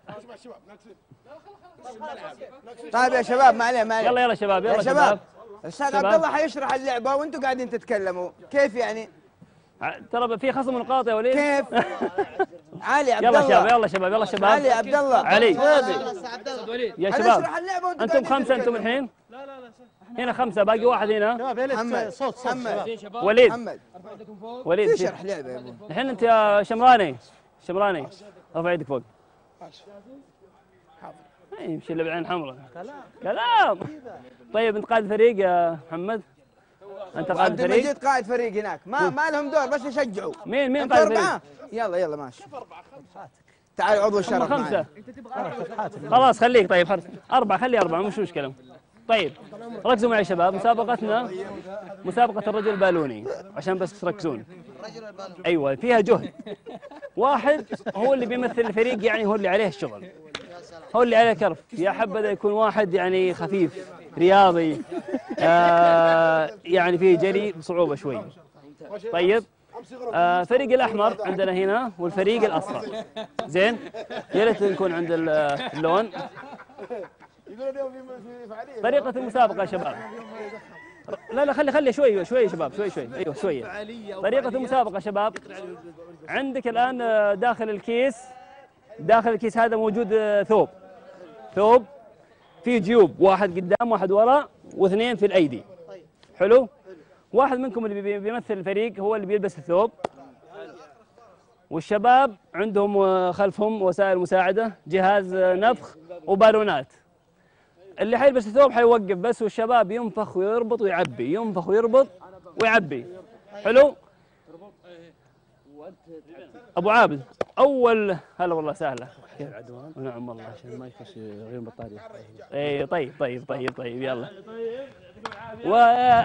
طيب يا شباب ما عليه ما عليه يلا يلا شباب يلا يا شباب, شباب. الاستاذ عبد الله حيشرح اللعبه وانتم قاعدين تتكلموا كيف يعني؟ ترى في خصم نقاط يا وليد. كيف؟ علي عبد الله يلا شباب يلا شباب يلا شباب علي عبد الله علي يا شباب اللعبه وانتم انتم خمسه انتم الحين لا لا لا هنا خمسه باقي واحد هنا محمد صوت صوت محمد وليد محمد وليد اشرح لعبه يا ابو الحين انت يا شمراني شمراني ارفع يدك فوق. يمشي اللي بالعين حمراء كلام كلام. طيب انت قائد فريق يا محمد؟ انت قائد عبد فريق؟ المجيد قائد فريق هناك ما ما لهم دور بس يشجعوا. مين مين انتوا قائد فريق؟ اربعه يلا يلا ماشي تعال عضو الشرف خمسه خلاص خليك. طيب خلاص اربعه خلي اربعه مش مشكله. طيب ركزوا معي يا شباب مسابقتنا مسابقه الرجل البالوني عشان بس تركزون. ايوه فيها جهد. واحد هو اللي بيمثل الفريق يعني هو اللي عليه الشغل هو اللي عليه كرف. يا حبذا يكون واحد يعني خفيف رياضي آه يعني فيه جري بصعوبه شوي. طيب آه فريق الاحمر عندنا هنا والفريق الاصفر زين. يا ريت نكون عند اللون. طريقة المسابقة يا شباب لا لا خلي خلي شوي شوي شباب شوي شوي ايوه شوية. طريقة المسابقة شباب عندك الآن داخل الكيس داخل الكيس هذا موجود ثوب ثوب فيه جيوب واحد قدام واحد ورا واثنين في الأيدي. حلو. واحد منكم اللي بيمثل الفريق هو اللي بيلبس الثوب والشباب عندهم خلفهم وسائل مساعدة جهاز نفخ وبالونات. اللي حيلبس الثوب حيوقف بس والشباب ينفخ ويربط ويعبي ينفخ ويربط ويعبي. حلو. ابو عابد اول هلا والله سهله. نعم والله عشان ما يخش غير بطاريه. اي طيب طيب طيب طيب يلا. و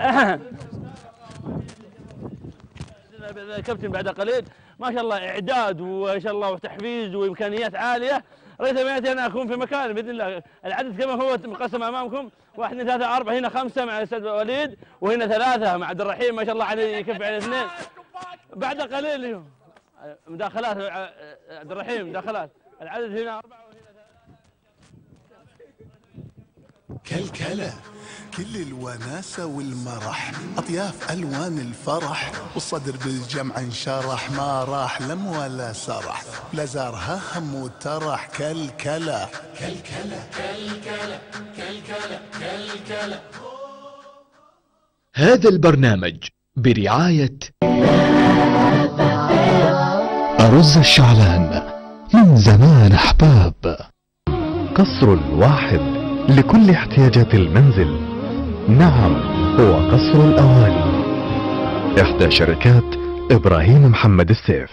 كابتن بعد قليل ما شاء الله اعداد وما شاء الله وتحفيز وامكانيات عاليه. ريثمياتي انا اكون في مكان باذن الله. العدد كما هو مقسم امامكم واحد اثنين ثلاثه اربعه هنا خمسه مع الاستاذ وليد وهنا ثلاثه مع عبد الرحيم ما شاء الله عليه يكفي على اثنين. بعد قليل مداخلات عبد الرحيم مداخلات العدد هنا اربعه وهنا ثلاثه. كلكلة كل الوناسة والمرح أطياف ألوان الفرح والصدر بالجمع انشرح ما راح لم ولا سرح لا زارها هم وترح. كلكلة كلكلة كلكلة كلكلة كلكلة. هذا البرنامج برعاية أرز الشعلان من زمان أحباب. قصر واحد لكل احتياجات المنزل. نعم هو قصر الأواني. إحدى شركات إبراهيم محمد السيف.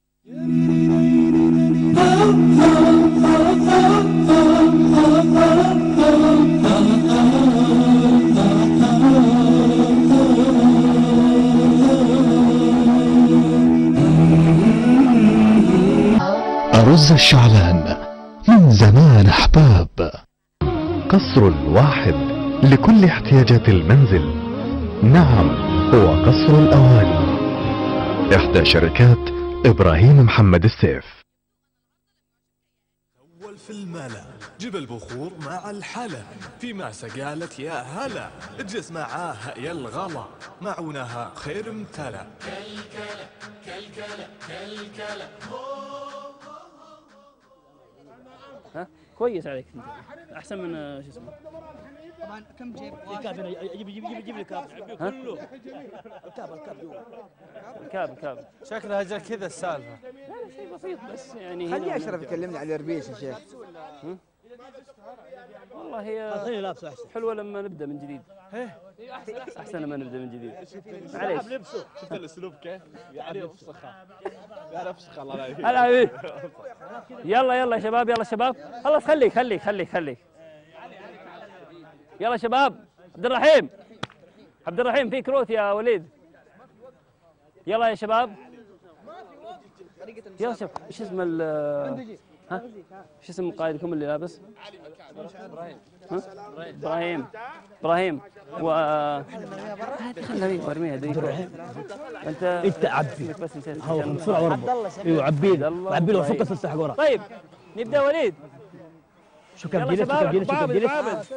أرز الشعلان من زمان أحباب. قصر واحد لكل احتياجات المنزل. نعم هو قصر الأواني. إحدى شركات إبراهيم محمد السيف. أول في الملا جيب البخور مع الحلا في ماسة قالت يا هلا اجلس معاها يا الغلا معونها خير امتلا. كلكلة كلكلة كلكلة. ها كويس عليك انت احسن من شو اسمه. طبعا كم جيب؟ الكاب هنا يجيب يجيب يجيب لي كاب كله. الكاب الكاب جوا. الكاب الكاب شكلها اجل كذا السالفه. لا لا شيء بسيط بس يعني. خلي اشرف يكلمني على الربيش يا شيخ. والله هي حلوه لما نبدا من جديد. احسن لما نبدا من جديد. معليش لبسه شفت الاسلوب كيف؟ يعني افسخه يعني افسخه الله لا هلا يلا يلا يا شباب يلا شباب خلاص خليك خليك خليك خليك يلا شباب عبد الرحيم عبد الرحيم في كروت يا وليد. يلا يا شباب يلا شباب. ايش اسم ال ها؟ ايش اسم قائدكم اللي لابس؟ ها؟ ابراهيم ابراهيم و هذه خلنا ارميها ذي. انت انت عبي بس نسيت هو بسرعه وربه. ايوه عبيد عبيد وفك السلسله حق ورا. طيب نبدا وليد. شو كم جلس؟ شو كم جلس؟ شو كم جلس؟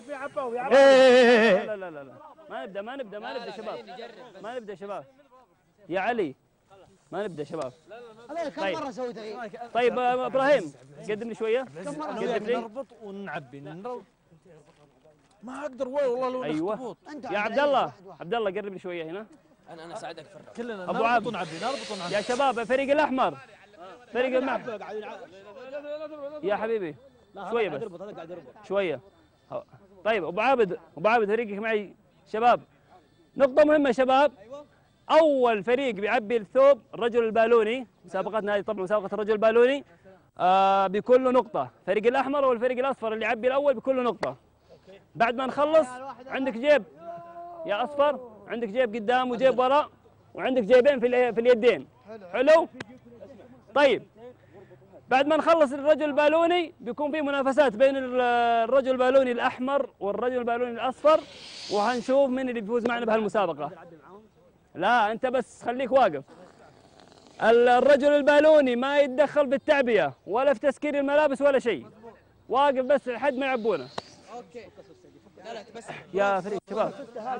لا لا لا لا ما نبدا ما نبدا ما نبدا شباب ما نبدا شباب يا علي ما نبدا شباب. كم مره سويت طيب ابراهيم قدم لي شويه. كم مره قدم لي نربط ونعبي نربط ما اقدر والله لو ايوه يا عبد الله عبد الله قرب لي شويه هنا. انا انا اساعدك فرق كلنا ابو عبد نربط ونعبي نربط ونعبي. يا شباب الفريق الاحمر فريق الاحمر يا حبيبي شويه بس شويه. طيب ابو عابد ابو عابد فريقك معي شباب. نقطه مهمه يا شباب. اول فريق بيعبي الثوب الرجل البالوني. مسابقتنا هذه طبعا مسابقه الرجل البالوني آه بيكون له نقطه. الفريق الاحمر والفريق الاصفر اللي يعبي الاول بيكون له نقطه. بعد ما نخلص عندك جيب يا اصفر عندك جيب قدام وجيب وراء وعندك جيبين في في اليدين. حلو. طيب بعد ما نخلص الرجل البالوني بيكون في منافسات بين الرجل البالوني الاحمر والرجل البالوني الاصفر وهنشوف من اللي بيفوز معنا بهالمسابقه. لا انت بس خليك واقف. الرجل البالوني ما يتدخل بالتعبئه ولا في تسكير الملابس ولا شيء. واقف بس لحد ما يعبونه. اوكي. لا لا بس يا فريق شباب.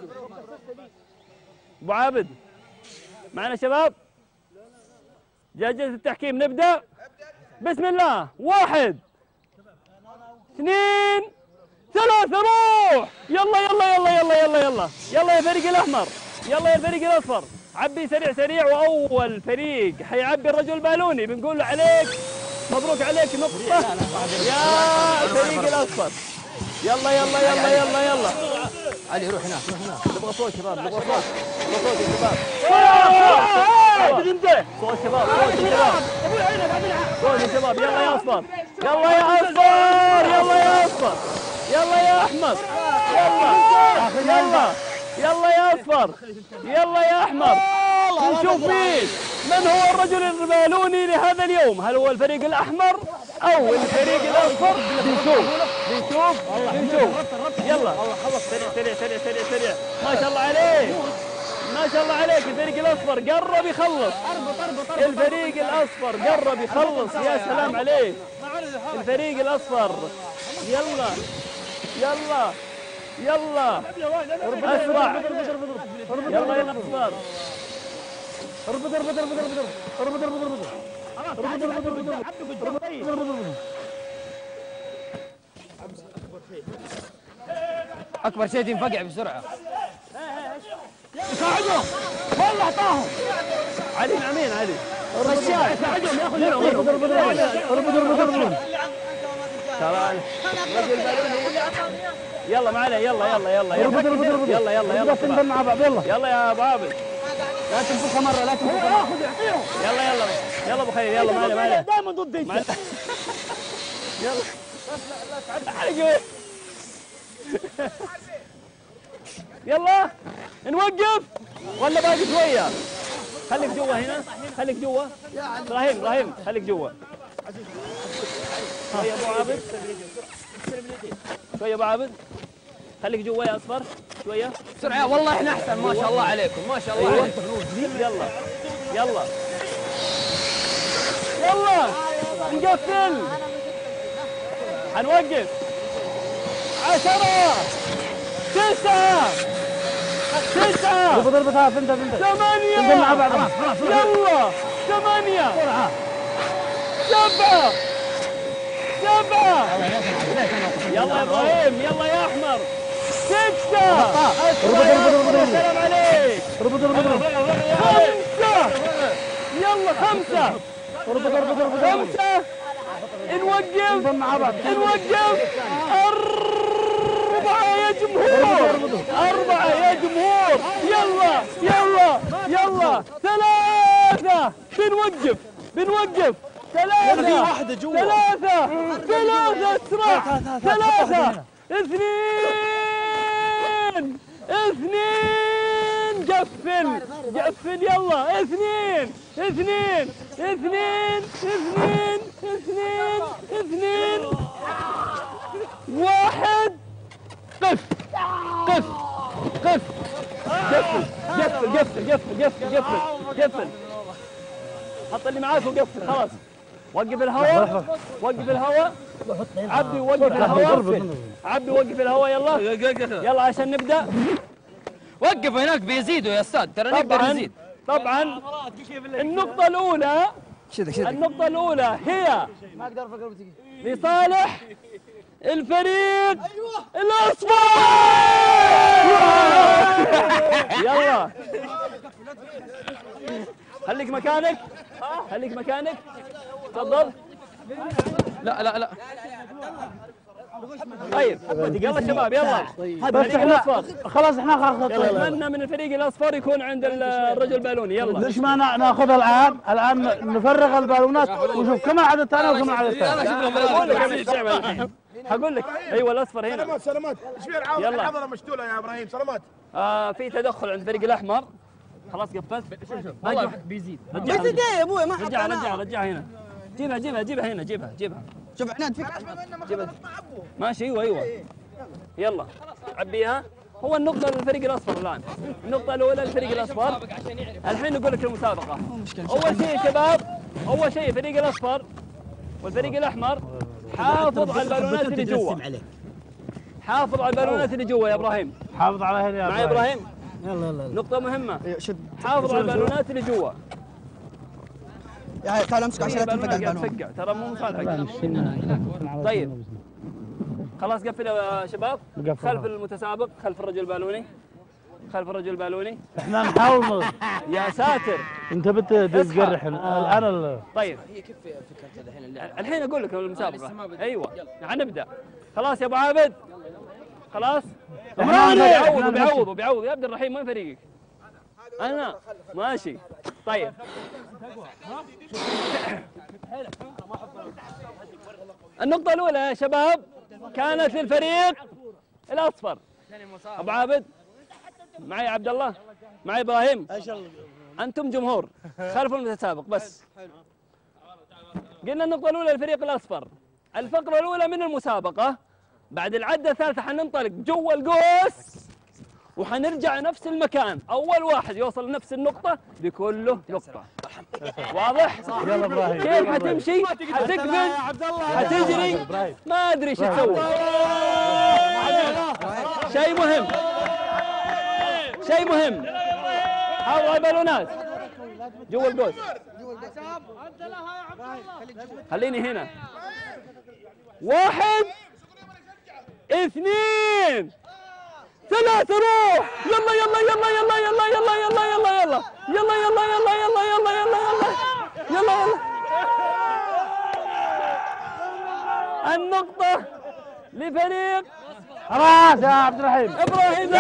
ابو عابد معنا شباب. جهاز التحكيم نبدا. بسم الله. واحد اثنين ثلاثة روح. يلا يلا يلا يلا يلا يلا يلا يا فريق الأحمر. يلا يا فريق الأصفر. عبي سريع سريع. وأول فريق حيعبي الرجل البالوني بنقول له عليك مبروك عليك نقطة يا الفريق الأصفر. يلا يلا يلا يلا يلا علي روح هناك روح هناك. نبغى صوت شباب نبغى صوت نبغى صوت يا شباب. صوت شباب صوت يا شباب صوت يا شباب. يلا يا اصفر يلا يا اصفر يلا يا اصفر يلا يا احمر يلا يلا يلا يا اصفر يلا يا احمر. نشوف مين من هو الرجل البالوني لهذا اليوم. هل هو الفريق الاحمر او الفريق الاصفر؟ بنشوف بنشوف بنشوف. يلا سريع سريع سريع سريع سريع. ما شاء الله عليك ما شاء الله عليك. الفريق الاصفر قرب يخلص. الفريق الاصفر قرب يخلص. يا سلام عليك الفريق الاصفر. يلا يلا يلا اسرع. يلا يا الاصفر. اربط اربط اربط اربط اربط اربط اربط اربط اربط. اكبر شيء تنفقع بسرعه. ساعدهم والله اعطاهم. علي مع مين علي؟ رشاد ساعدهم ياخذ اربط اربط اربط اربط اربط. ترى يلا معنا يلا يلا يلا يلا يلا يلا يلا تنضم مع بعض. يلا يلا يا ابو عابد. لا تنفخها مره لا تنفخها. ياخذ يعطيهم. يلا يلا يلا ابو خليل يلا معنا معنا. دائما ضد انت. يلا لا يلا نوقف ولا باقي شويه؟ خليك جوا هنا خليك جوا. ابراهيم ابراهيم خليك جوا. شويه ابو عابد شويه ابو عابد خليك جوا يا اصفر شويه بسرعه. والله احنا احسن ما شاء الله عليكم ما شاء الله عليكم. يلا يلا يلا نقفل. حنوقف. عشرة تسعة تسعة ضربة ضربة فهمت فهمت. ثمانية مع بعض. يلا ثمانية سبعة سبعة. يلا يا ابراهيم يلا يا احمر. ستة. السلام عليك. خمسة. يلا خمسة. خمسة. نوقف نوقف. أربعة يا جمهور. أربعة يا جمهور. يلا يلا يلا. ثلاثة. بنوقف بنوقف. ثلاثة. في واحدة جوا. ثلاثة. ثلاثة اسرع. ثلاثة. اثنين. اثنين قفل قفل يلا اثنين اثنين اثنين اثنين اثنين اثنين واحد قف قف قف قفل قفل قفل قفل قفل قفل قفل حط اللي معاك وقفل خلاص وقف الهواء وقف الهواء عبي وقف الهواء عبي وقف الهواء يلا يلا عشان نبدا وقف هناك بيزيدوا يا استاذ ترى نقدر نزيد طبعا النقطة الأولى النقطة الأولى هي لصالح الفريق الأصفر يلا خليك مكانك خليك مكانك تفضل لا لا لا طيب يلا شباب يلا بس احنا خلاص احنا خلاص نتمنى من الفريق الاصفر يكون عند الرجل البالوني يلا ليش ما ناخذها الان؟ الان نفرغ البالونات ونشوف كم عدد ثاني وكم عدد ثاني. هقول لك ايوه الاصفر هنا سلامات سلامات ايش في العاب الحضره مشتوله يا ابراهيم سلامات آه في تدخل عند الفريق الاحمر خلاص قفلت والله بيزيد بيزيد ايه يا ابوي ما رجع رجع رجع هنا جيبها جيبها جيبها هنا جيبها جيبها شوف عناد فيك جيبها ماشي ايوه ايوه يلا عبيها هو النقطة للفريق الأصفر الآن النقطة الأولى للفريق الأصفر الحين نقول لك المسابقة أول شيء يا شباب أول شيء الفريق الأصفر والفريق الأحمر حافظ على البالونات اللي جوا حافظ على البالونات اللي جوا يا إبراهيم حافظ عليها يا معي إبراهيم يلا يلا نقطة مهمة حافظ على البالونات اللي جوا يا تعال امسك عشان تنفق البالون تفقع ترى مو مصالحك طيب خلاص قفل يا شباب خلف المتسابق خلف الرجل البالوني خلف الرجل البالوني احنا نحاول يا ساتر انت بتقرح الان طيب هي كيف فكرت الحين الحين اقول لك المسابقه ايوه نبدا خلاص يا ابو عابد خلاص بيعوض بيعوض بيعوض يا عبد الرحيم وين فريقك؟ انا ماشي طيب النقطة الأولى يا شباب كانت للفريق الأصفر أبو عابد معي عبد الله معي إبراهيم أنتم جمهور خلفوا المتسابق بس قلنا النقطة الأولى للفريق الأصفر الفقرة الأولى من المسابقة بعد العدة الثالثة حننطلق جوا القوس وحنرجع نفس المكان أول واحد يوصل لنفس النقطة بيكون له نقطة واضح؟ يلا ابراهيم كيف حتمشي؟ حتقفز؟ حتجري؟ ما ادري ايش تسوي شيء مهم شيء مهم حاول البالونات جوا القوس خليني هنا واحد اثنين ثلاثة روح يلا يلا يلا يلا يلا يلا يلا يلا يلا يلا يلا يلا يلا يلا يلا يلا يلا يلا النقطة لفريق خلاص يا عبد الرحيم ابراهيم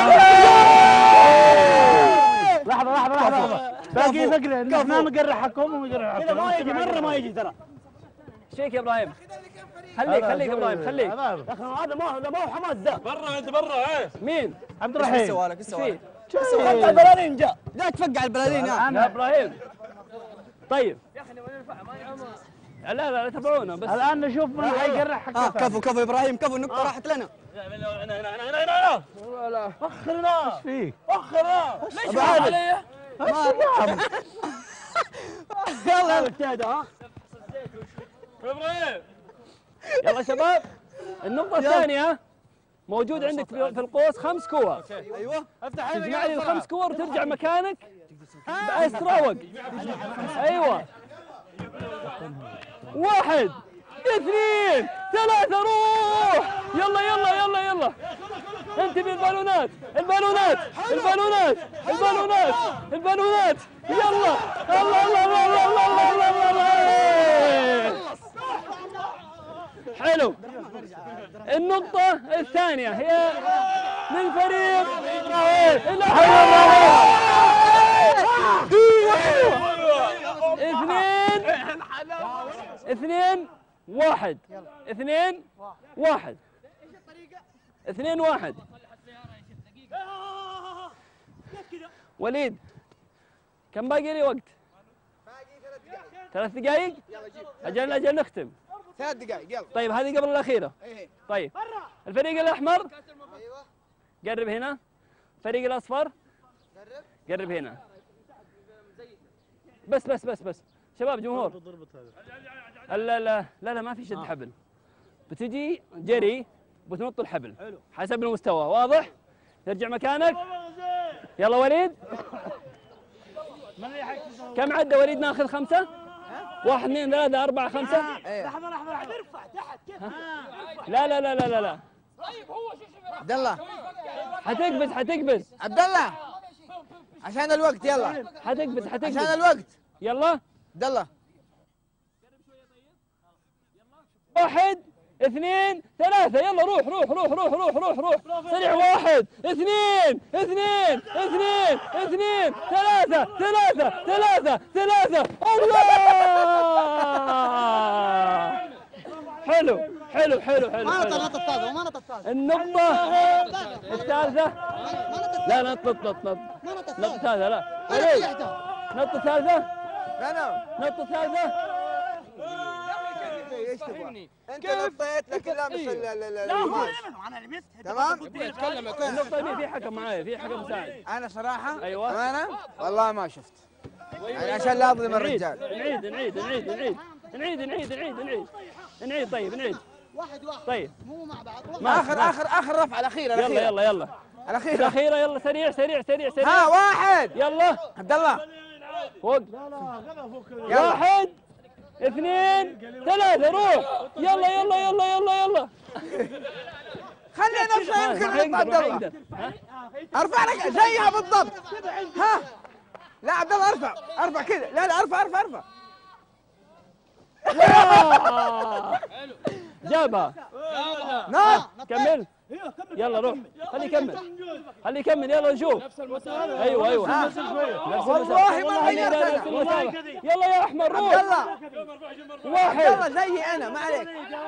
لحظة لحظة لحظة باقي فكرة ان احنا نقرحكم ونقرحكم كذا ما يجي مرة ما يجي ترى شيك يا ابراهيم خليك خليك ابراهيم خليك يا اخي هذا ما هو ما هو حماس ده برا انت برا ايه مين؟ عبد الرحيم ايش سوالك ايش سوالك؟ حتى البلالين جاء لا تفقع البلالين يا ابراهيم طيب لا لا لا تابعونا بس الان نشوف من حيقرح اه كفو كفو ابراهيم كفو النقطة راحت لنا هنا هنا هنا هنا هنا لا اخرنا ايش فيك؟ اخرنا ليش علي؟ يلا يا ابتدى ها ابراهيم يلا شباب النقطة الثانية موجود عندك في القوس خمس كور ايوه افتح تجمع لي الخمس كور وترجع مكانك بس تراوق ايوه واحد اثنين ثلاثة روح يلا يلا يلا يلا انتبه البالونات البالونات البالونات البالونات البالونات يلا الله الله الله الله الله الله الله حلو النقطة الثانية هي للفريق اثنين اثنين واحد اثنين واحد اثنين واحد وليد كم باقي لي وقت؟ ثلاث دقائق؟ أجل أجل نختم. ثلاث دقائق يلا. طيب هذه قبل الأخيرة. طيب الفريق الأحمر قرب هنا. الفريق الأصفر قرب هنا. بس بس بس بس شباب جمهور. لا لا لا لا ما في شد حبل. بتجي جري بتنط الحبل حسب المستوى. واضح؟ ترجع مكانك. يلا وليد. كم عدى وليد؟ ناخذ خمسة؟ واحد اثنين ثلاثة أربعة خمسة. لحظة لحظة لحظة ارفع تحت كيف؟ لا لا لا لا لا لا. عبد الله حتقبز حتقبز. عبد الله عشان الوقت يلا. حتقبز حتقبز عشان الوقت. يلا. عبد الله. واحد اثنين ثلاثة. يلا روح روح روح روح روح روح روح سريع. واحد اثنين اثنين اثنين اثنين ثلاثة ثلاثة ثلاثة ثلاثة. الله حلو حلو حلو حلو. ما نط النط الثالث وما نط الثالث. النقطة الثالثة. لا نط نط نط نط نط الثالثة. لا نط الثالثة. نط الثالثة. ايش تبغى؟ انت نطيت لكن لابس ال انا لبست. تمام؟ النقطة دي في حكم معايا، في حكم مساعد. انا صراحة ايوه انا والله ما شفت. يعني عشان لا اظلم الرجال. نعيد نعيد نعيد نعيد نعيد نعيد نعيد نعيد نعيد. طيب نعيد. واحد واحد. طيب مو مع بعض. اخر اخر اخر رفعة الأخيرة. يلا يلا يلا. الأخيرة الأخيرة يلا سريع سريع سريع سريع. ها واحد. يلا عبد الله. فوق. واحد اثنين ثلاثة. روح. يلا يلا يلا يلا يلا. خلي نفسه يمكن عبد الله. ارفع لك زيها بالضبط. ها لا عبد الله ارفع ارفع كذا. لا لا ارفع ارفع ارفع. جابها. نط. كمل. يلا روح. خليه يكمل. خليه يكمل. يلا نشوف. ايوه ايوه. نفس والله ما غيرت. يلا يا احمد روح. عبد الله. واحد. عبد الله زيي انا ما عليك.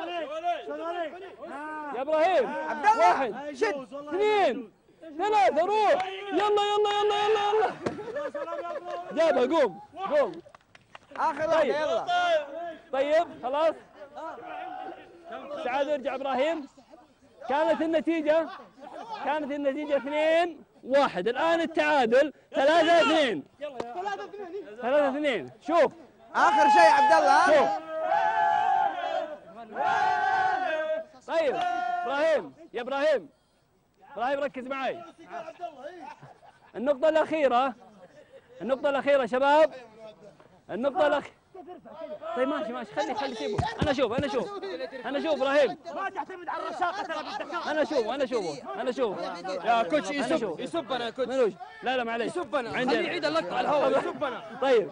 يا ابراهيم. عبد الله. واحد. شد. اثنين ثلاثة. روح. يلا يلا يلا يلا يلا. جابها. قوم قوم. اخر واحدة يلا. طيب خلاص. سعاد ارجع ابراهيم. كانت النتيجة كانت النتيجة اثنين واحد. الآن التعادل ثلاثة اثنين. ثلاثة اثنين. شوف آخر شيء عبد الله. شوف. طيب ابراهيم يا ابراهيم ابراهيم ركز معي. النقطة الأخيرة النقطة الأخيرة شباب. النقطة الأخيرة. طيب ماشي ماشي خلي خلي سيبه. انا اشوف انا اشوف انا اشوف ابراهيم. ما تعتمد على الرشاقه ترى بالدكان. انا اشوف انا اشوفه انا اشوف. يا كوتش يسب يسبنا يا كوتش. منوش. لا لا معليش يسبنا. عندنا. خليه يعيد اللقطة على الهواء يسبنا. طيب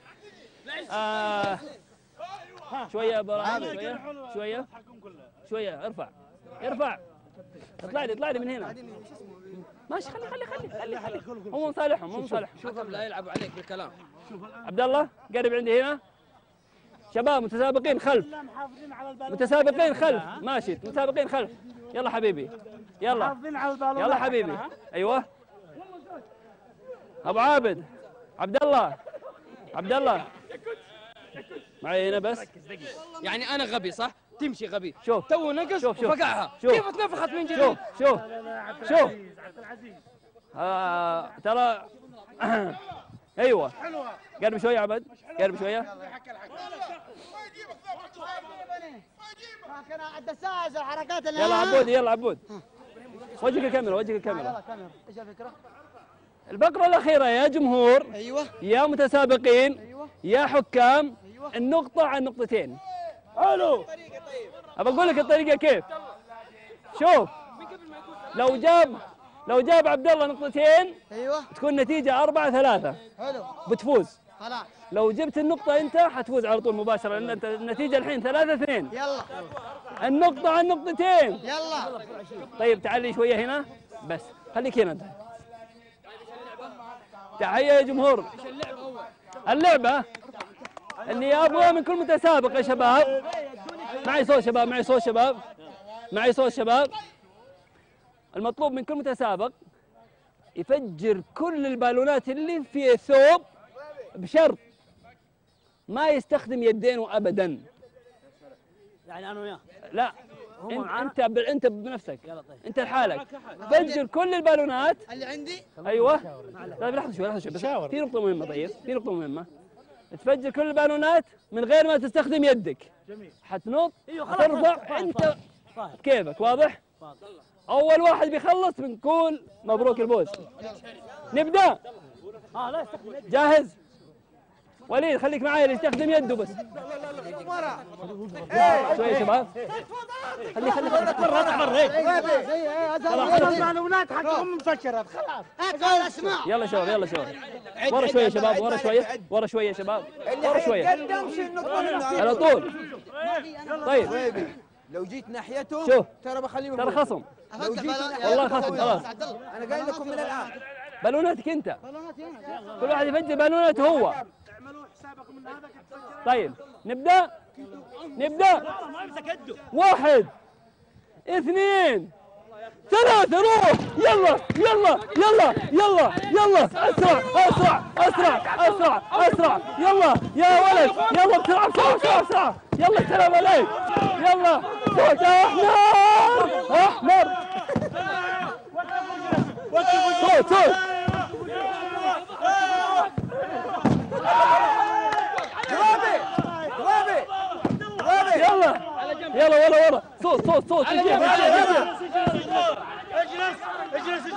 آه شوية ابراهيم شوية شوية شوية. ارفع ارفع. اطلع لي اطلع لي من هنا. ماشي خلي خلي خلي خلي خلي. هم مصالحهم هم مصالحهم. حكم لا يلعب عليك بالكلام. عبد الله قرب عندي هنا. شباب متسابقين خلف. متسابقين خلف. ماشي متسابقين خلف. يلا حبيبي يلا يلا حبيبي. ايوه ابو عابد. عبد الله عبد الله معي هنا بس. يعني انا غبي صح؟ تمشي غبي. شوف تو نقص شوف شوف وفقعها. شوف. كيف اتنفخت من جديد؟ شوف شوف شوف آه ترى ايوه قرب شويه عبد قرب شويه. الدسائس الحركات اللي يلا عبود يلا عبود. وجهك الكاميرا وجهك الكاميرا. ايش الفكره؟ الفقرة الأخيرة يا جمهور. ايوه يا متسابقين. ايوه يا حكام. أيوة. النقطة عن نقطتين. حلو. أبى أقول لك الطريقة كيف. شوف لو جاب لو جاب عبد الله نقطتين ايوه تكون نتيجة أربعة ثلاثة. حلو بتفوز. خلاص. لو جبت النقطة أنت حتفوز على طول مباشرة لأن أنت النتيجة الحين ثلاثة اثنين. يلا النقطة عن نقطتين. يلا طيب تعالي شوية هنا بس خليك هنا أنت. تحية يا جمهور. اللعبة اللي أبغى من كل متسابق يا شباب. معي صوت شباب معي صوت شباب معي صوت شباب. المطلوب من كل متسابق يفجر كل البالونات اللي في الثوب بشرط ما يستخدم يدينه ابدا. يعني انا وياه لا انت انت, ب... انت بنفسك انت لحالك فجر كل البالونات اللي عندي. ايوه طيب لحظه شوي لحظه شوي بس في نقطه مهمه. طيب في نقطه مهمه تفجر كل البالونات من غير ما تستخدم يدك. جميل. حتنط ترفع انت كيفك. واضح؟ اول واحد بيخلص بنقول مبروك الفوز. نبدا. اه لا يستخدم يده. جاهز؟ وليد خليك معايا اللي يستخدم يده بس. شوي يا شباب. خلي خلي مرة تحرك. المعلومات حقهم مفشرة خلاص. قال اسمع. يلا شباب يلا شباب. ورا شوية شباب ورا شوية ورا شوية يا شباب ورا شوية. على طول. طيب. لو جيت ناحيته شوف ترى بخليه ترى خصم. لو جيت والله خصم خلاص. انا قايل لكم من الان. بالوناتك انت. كل واحد يفجر بالوناته هو. طيب نبدأ نبدأ. واحد اثنين ثلاثة روح. يلا يلا يلا يلا يلا اسرع اسرع اسرع اسرع اسرع. يلا يا ولد يلا بسرعة بسرعة بسرعة بسرعة. يلا السلام عليك. يلا صوت احمر احمر. صوت صوت. يلا يلا ورا ورا. صوت صوت صوت. اجلس اجلس اجلس.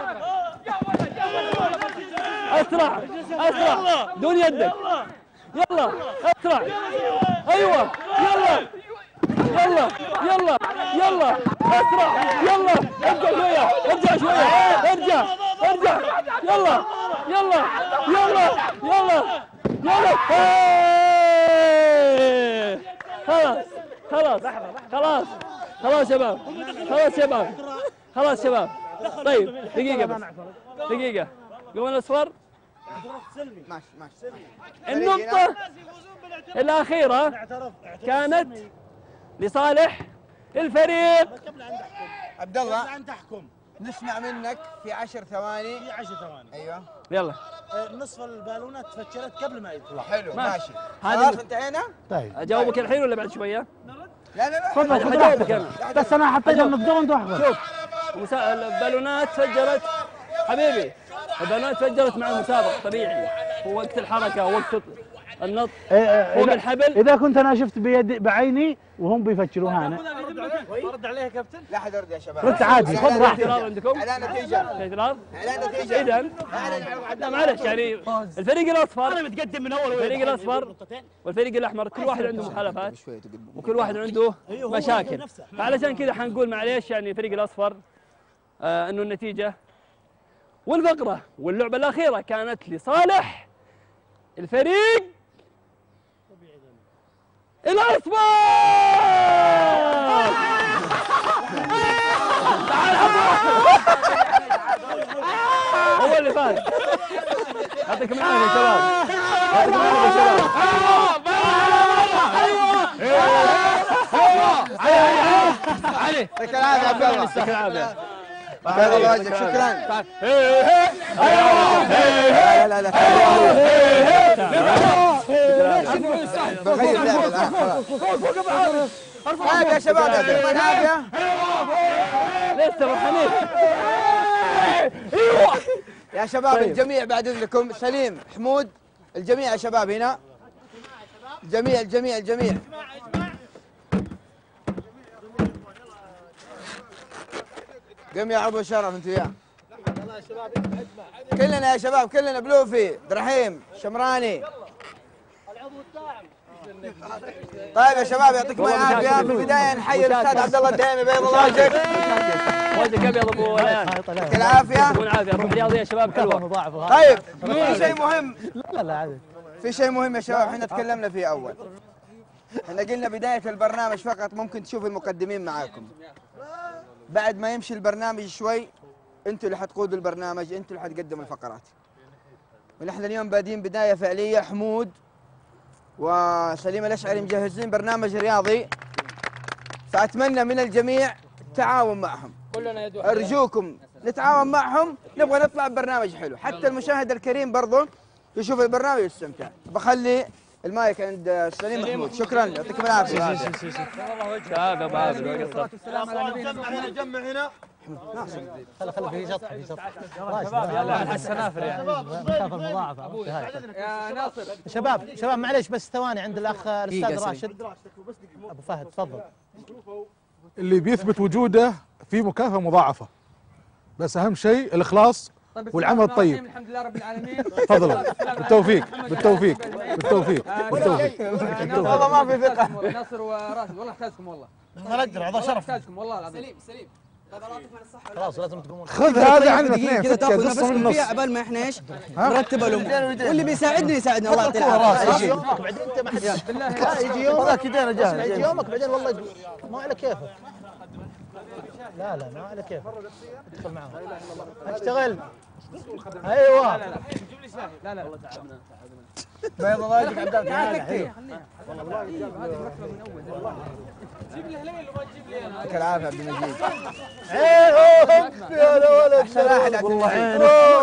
اسرع اسرع دون يدك. يلا اسرع. ايوه يلا يلا يلا يلا اسرع. يلا ارجع شويه ارجع شويه ارجع ارجع. يلا يلا يلا يلا يلا. خلاص خلاص خلاص خلاص شباب خلاص شباب خلاص شباب. طيب دقيقة بس دقيقة. قوم الأصفر. ماشي ماشي. النقطة الأخيرة كانت لصالح الفريق. عبد الله نسمع منك في عشر ثواني. في عشر ثواني. ايوه يلا. نصف البالونات تفجرت قبل ما يطلع. حلو ماشي. ماشي. هذه خلاص انتهينا؟ طيب أجاوبك الحين ولا بعد شوية؟ لا لا لا تفضل خذ أجاوبك راحتك. أنا. بس انا حطيت النقطة وانت احفظ. شوف مسا... البالونات فجرت حبيبي. البالونات فجرت مع المسابقة طبيعي. هو وقت الحركة وقت النط فوق الحبل. اذا كنت انا شفت بيدي بعيني وهم بيفكروها انا. رد عليه يا كابتن. لا حد يرد يا شباب. رد عادي خذ راحتك. اعتراض عندكم؟ اعلان نتيجة. اعتراض؟ اعلان نتيجة. اذا لا معلش يعني الفريق الاصفر انا متقدم من اول. الفريق الاصفر والفريق الاحمر كل واحد عنده مخالفات وكل واحد عنده مشاكل. فعلشان كذا حنقول معليش يعني الفريق الاصفر آه انه النتيجة والفقرة واللعبة الأخيرة كانت لصالح الفريق الأصفر. هو اللي فاز. يعطيكم العافية يا شباب. يعطيكم العافية يا شباب. علي يعطيك العافية يا عبد الله. يعطيك العافية. بيض الله وجهك. شكرا. لا لا لا بغير لعبة الآن خلاص. طيب يا شباب يعطيكم العافية. لسه فرحانين. يا شباب الجميع بعد اذنكم. سليم حمود الجميع يا شباب هنا. الجميع الجميع الجميع. قم يا عضو الشرف انت وياه. كلنا يا شباب كلنا بلوفي درحيم شمراني. طيب يا شباب يعطيكم العافيه. في البدايه نحيي الاستاذ عبد الله الدهيمي بيض الله وجهك. وجهك ابيض ابو ريان. يعطيك العافيه. يعطيكم العافيه. روح رياضيه يا شباب كلوه. طيب في شيء مهم. لا لا عادي. في شيء مهم يا شباب احنا تكلمنا فيه اول. احنا قلنا بدايه البرنامج فقط ممكن تشوف المقدمين معاكم. بعد ما يمشي البرنامج شوي انتوا اللي حتقودوا البرنامج، انتوا اللي حتقدموا الفقرات. ونحن اليوم بادين بدايه فعليه. حمود وسليم الاشعري مجهزين برنامج رياضي، فاتمنى من الجميع التعاون معهم. كلنا يد واحدة. ارجوكم نتعاون معهم، نبغى نطلع ببرنامج حلو، حتى المشاهد الكريم برضه يشوف البرنامج ويستمتع. بخلي المايك عند سليم محمود. شكرا يعطيكم العافيه. هذا بعد والسلام على نبينا. نجمع هنا خلي خلي في سطح في سطح يلا السنافر يعني المسافه المضاعفه. يا ناصر شباب شباب معليش بس ثواني عند الاخ الاستاذ راشد. ابو فهد تفضل. اللي بيثبت وجوده في مكافأة مضاعفة، بس أهم شيء الإخلاص والعمل الطيب. الحمد لله رب العالمين. تفضلوا بالتوفيق بالتوفيق بالتوفيق بالتوفيق. والله ما في ثقة. ناصر وراشد والله احتاجكم والله. ما نقدر هذا شرف. احتاجكم والله العظيم. سليم سليم هذا راتب من الصحة. خلاص لازم تقومون. خذ هذا عندنا دقيقة كذا تاخذ نفسكم فيها عبال ما احنا ايش؟ نرتب الامور، واللي بيساعدني يساعدنا الله يعطيه العافية. يجي يومك بعدين انت ما حد بالله لا يجي يومك هذاك يدينا جاهز. يجي يومك بعدين والله ما على كيفك. لا لا ما على كيفك. ادخل معاهم. اشتغل. ايوه. لا لا جيب لي شاي. لا لا والله تعبنا بيض الله يجيك عبد الله. خليها والله هذه مرتبة من اول. جيب لي هليل وما تجيب لي انا. يعطيك العافيه عبد المجيد. ايوه يا ولد. احسن واحد عبد المجيد.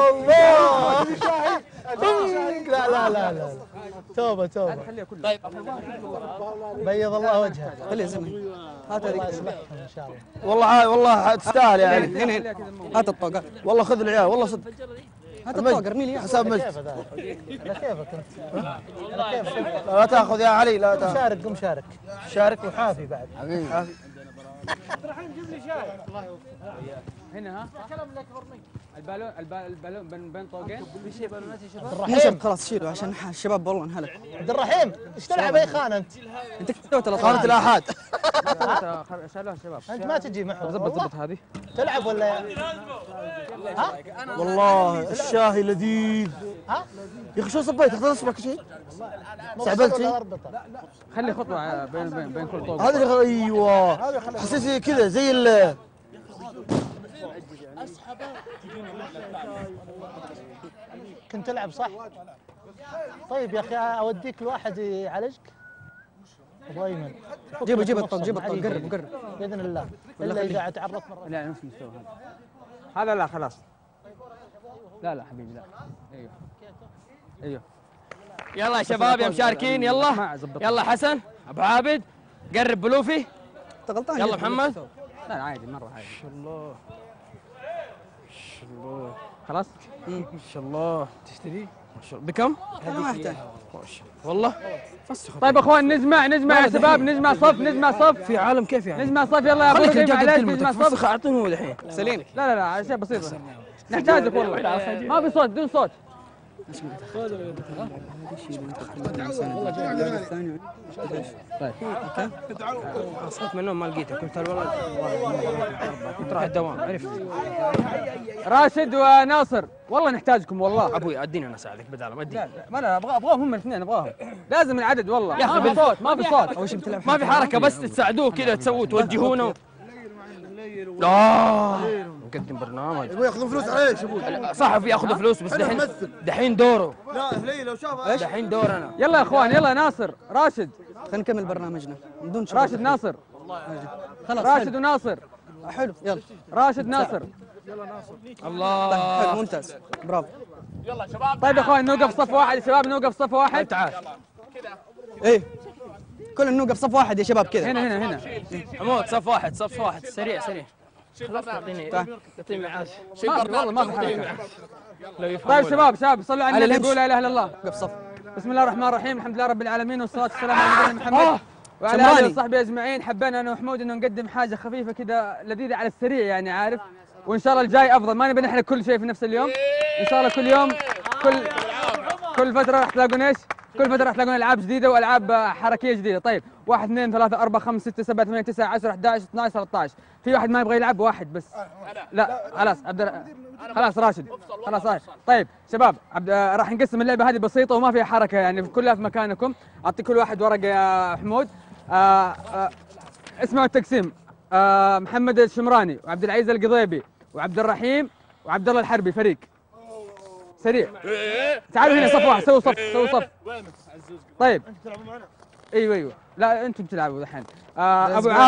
والله لا لا لا لا توبه توبه. طيب بيض الله وجهك. خليه زمن هات الله يصلحهم ان شاء الله. والله والله تستاهل يعني. هنا هات الطوقة، والله خذ العيال والله صدق. هات الطوقة ارمي لي حساب مجد. على كيفك انت. على كيفك. لا تاخذ يا علي لا تاخذ. شارك قم شارك. شارك وحافي بعد. حبيبي. الحين جيب لي شاي. هنا ها الكلام الاكبر منك. البالون البالون بين بين طوقين. في شيء بالونات يا شباب. الرحيم خلاص شيلوا عشان الشباب والله انهلك. عبد الرحيم ايش تلعب اي خانه انت؟ انت توت خانة الاحاد. شالوها الشباب. انت ما تجي معهم. ضبط ضبط هذه. تلعب ولا ها؟ والله الشاهي لذيذ. ها؟ يا اخي شو صبيت؟ اخذ اصبعك شيء؟ سعبلتي؟ خلي خطوه بين بين بين كل طوق. هذا اللي ايوه حسيت كذا زي ال كنت تلعب صح؟ طيب يا اخي اوديك لواحد يعالجك. ابو ايمن جيبوا جيب الطوق جيب الطوق قرب قرب باذن الله الا اذا تعرضت مره. لا نفس المستوى هذا. هذا لا خلاص. لا لا حبيبي لا. ايوه ايوه يلا يا شباب يا مشاركين يلا يلا حسن ابو عابد قرب بلوفي. انت غلطان. يلا محمد. لا عادي مره عادي. ما شاء الله ما شاء الله. خلاص ما شاء الله. تشتري ما شاء الله بكم؟ انا ما احتاج والله. طيب اخوان نجمع نجمع يا شباب نجمع صف نجمع صف. في عالم كيف يعني؟ نجمع صف يلا يا ابو خليك ربيع معلش كلمتك نجمع صف. اعطيني هو الحين. سليم لا لا لا شيء بسيط نحتاجك والله. ما في صوت بدون صوت. طيب صحيت من النوم ما لقيته قلت والله كنت راح الدوام عرفت. راشد وناصر والله نحتاجكم والله. ابوي اديني انا اساعدك بدالهم اديني. لا ما انا ابغى ابغاهم هم الاثنين ابغاهم. لازم العدد والله. يا اخي ما في صوت ما في صوت. ما في حركه بس تساعدوه كذا تسووا توجهونه. اه نقدم برنامج. يبغوا ياخذون فلوس عليك شو ابوي؟ صح ياخذوا فلوس بس دحين دحين دوره. لا هلي لو شافها ايش؟ دحين دورنا. يلا يا اخوان يلا ناصر راشد. خلينا نكمل برنامجنا بدون شغل. راشد ناصر. خلاص راشد وناصر. حلو يلا راشد ناصر. الله طيب حلو ممتاز برافو. يلا شباب. طيب يا اخوان نوقف صف واحد يا شباب نوقف صف واحد. تعال. ايه كلنا نوقف صف واحد يا شباب كذا. هنا هنا هنا. حمود صف واحد صف واحد سريع سريع. خلاص اعطيني اعطيني معاش. والله ما في حركه. طيب شباب شباب صلوا على النبي قولوا لا اله الا الله. وقف صف. بسم الله الرحمن الرحيم الحمد لله رب العالمين والصلاه والسلام على نبينا محمد وعلى اله وصحبه اجمعين. حبينا انا وحمود انه نقدم حاجه خفيفه كذا لذيذه على السريع يعني عارف. وان شاء الله الجاي افضل ما نبي نحرق كل شيء في نفس اليوم. ان شاء الله كل يوم كل كل فتره راح تلاقون ايش؟ كل فتره راح تلاقون العاب جديده والعاب حركيه جديده. طيب واحد اثنين ثلاثة أربعة خمسة ستة سبعة ثمانية تسعة عشرة أحد عشر اثنا عشر ثلاثة عشر. في واحد ما يبغى يلعب واحد بس. لا خلاص عبد خلاص راشد خلاص راشد. طيب شباب عبد راح نقسم اللعبه هذه بسيطه وما فيها حركه يعني كلها في مكانكم. اعطي كل واحد ورقه يا حمود. آه آه اسمعوا التقسيم. آه محمد الشمراني وعبد العزيز القضيبي وعبد الرحيم وعبد الله الحربي فريق. سريع تعالوا هنا صف واحد سووا صف سووا صف. طيب ايوه ايوه لا انتم تلعبوا الحين. آه ابو عابد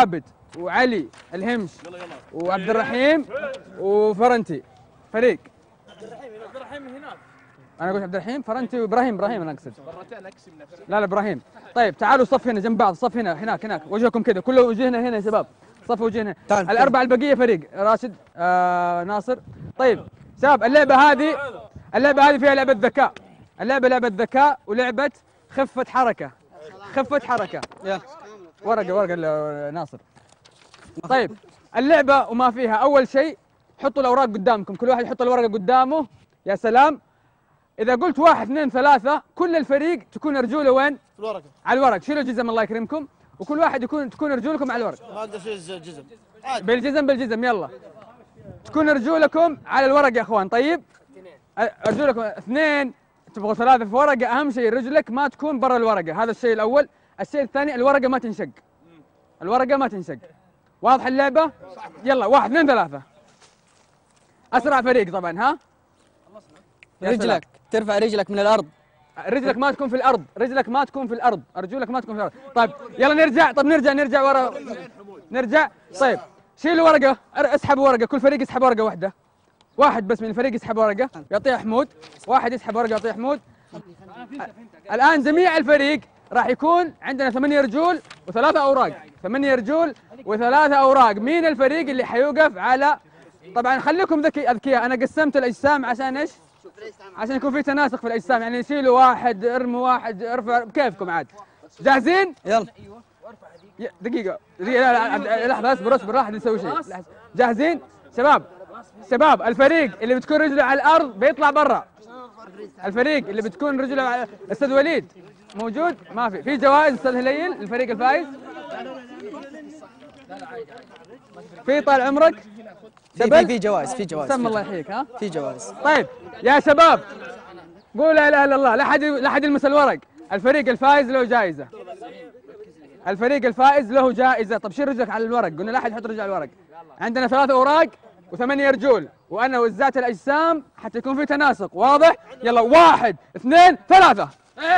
وعلي الهمش وعبد الرحيم وفرنتي فريق. عبد الرحيم هناك. انا قلت عبد الرحيم فرنتي وابراهيم ابراهيم انا اقصد. مرتين اقسم نفسي. لا لا ابراهيم. طيب تعالوا صف هنا جنب بعض، صف هنا هناك هناك وجهكم كذا، كل وجهنا هنا يا شباب، صف وجهنا. الاربعه البقيه فريق راشد آه ناصر. طيب شباب اللعبه هذه اللعبه هذه فيها لعبه ذكاء، اللعبه لعبه ذكاء ولعبه خفه حركه. خفه حركه. يلا ورقه ورقه ناصر. طيب اللعبه وما فيها، اول شيء حطوا الاوراق قدامكم، كل واحد يحط الورقه قدامه. يا سلام. إذا قلت واحد اثنين ثلاثة كل الفريق تكون رجوله وين؟ في الورقة. على الورق، شيلوا الجزم الله يكرمكم، وكل واحد يكون تكون رجولكم على الورق. ما اقدر اشيل الجزم. بالجزم بالجزم يلا. تكون رجولكم على الورق يا اخوان، طيب؟ رجولكم اثنين، تبغوا ثلاثة في ورقة، أهم شيء رجلك ما تكون برا الورقة، هذا الشيء الأول، الشيء الثاني الورقة ما تنشق. الورقة ما تنشق. واضح اللعبة؟ يلا واحد اثنين ثلاثة. أسرع فريق طبعا ها؟ رجلك ترفع رجلك من الارض. رجلك ما تكون في الارض، رجلك ما تكون في الارض، ارجلك ما تكون في الارض. طيب يلا نرجع، طب نرجع نرجع ورا نرجع. طيب شيلوا ورقه، اسحبوا ورقه، كل فريق يسحب ورقه واحده. واحد بس من الفريق يسحب ورقه يعطيها حمود، واحد يسحب ورقه يعطيها حمود. الان جميع الفريق راح يكون عندنا ثمانية رجول وثلاثة اوراق، ثمانية رجول وثلاثة اوراق. مين الفريق اللي حيوقف على، طبعا خليكم ذكي اذكياء، انا قسمت الاجسام عشان ايش؟ عشان يكون في تناسق في الاجسام، يعني يشيلوا واحد ارموا واحد ارفع بكيفكم عاد. جاهزين؟ يلا دقيقة دقيقة لا لا لحظة اصبر اصبر راح نسوي شيء. جاهزين؟ شباب شباب الفريق اللي بتكون رجله على الارض بيطلع برا. الفريق اللي بتكون رجله على استاذ وليد موجود؟ ما في، في جوائز استاذ هليل الفريق الفايز؟ في طال عمرك؟ في في جوائز في جوائز. سم الله يحييك ها؟ في جوائز. طيب يا شباب قول لا اله الا الله، لا احد لا احد يلمس الورق. الفريق الفائز له جائزة. الفريق الفائز له جائزة. طب شيل رجلك على الورق، قلنا لا احد يحط رجله على الورق. عندنا ثلاثة اوراق وثمانية رجول، وانا وزعت الاجسام حتى يكون في تناسق، واضح؟ يلا واحد اثنين ثلاثة.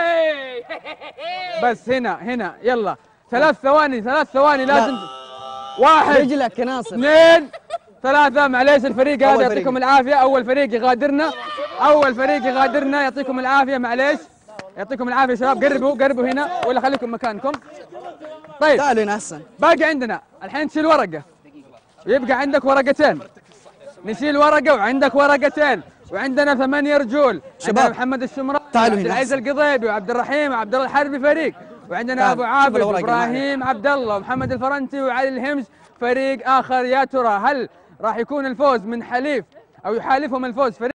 بس هنا هنا يلا ثلاث ثواني ثلاث ثواني لازم. واحد رجلك يا ناصر. اثنين ثلاثة. معليش الفريق هذا يعطيكم العافية، أول فريق يغادرنا، أول فريق يغادرنا يعطيكم العافية، معليش يعطيكم العافية شباب. قربوا قربوا هنا ولا خليكم مكانكم. طيب تعالوا هنا أحسن. باقي عندنا الحين تشيل ورقة، يبقى عندك ورقتين، نشيل ورقة وعندك ورقتين، وعندنا ثمانية رجول. شباب محمد الشمراء، تعالوا عبد هنا العزيز القضيبي وعبد الرحيم وعبد الله الحربي فريق، وعندنا أبو عابد وإبراهيم عبد الله ومحمد الفرنتي وعلي الهمش فريق آخر. يا ترى هل راح يكون الفوز من حليف أو يحالفهم الفوز فريق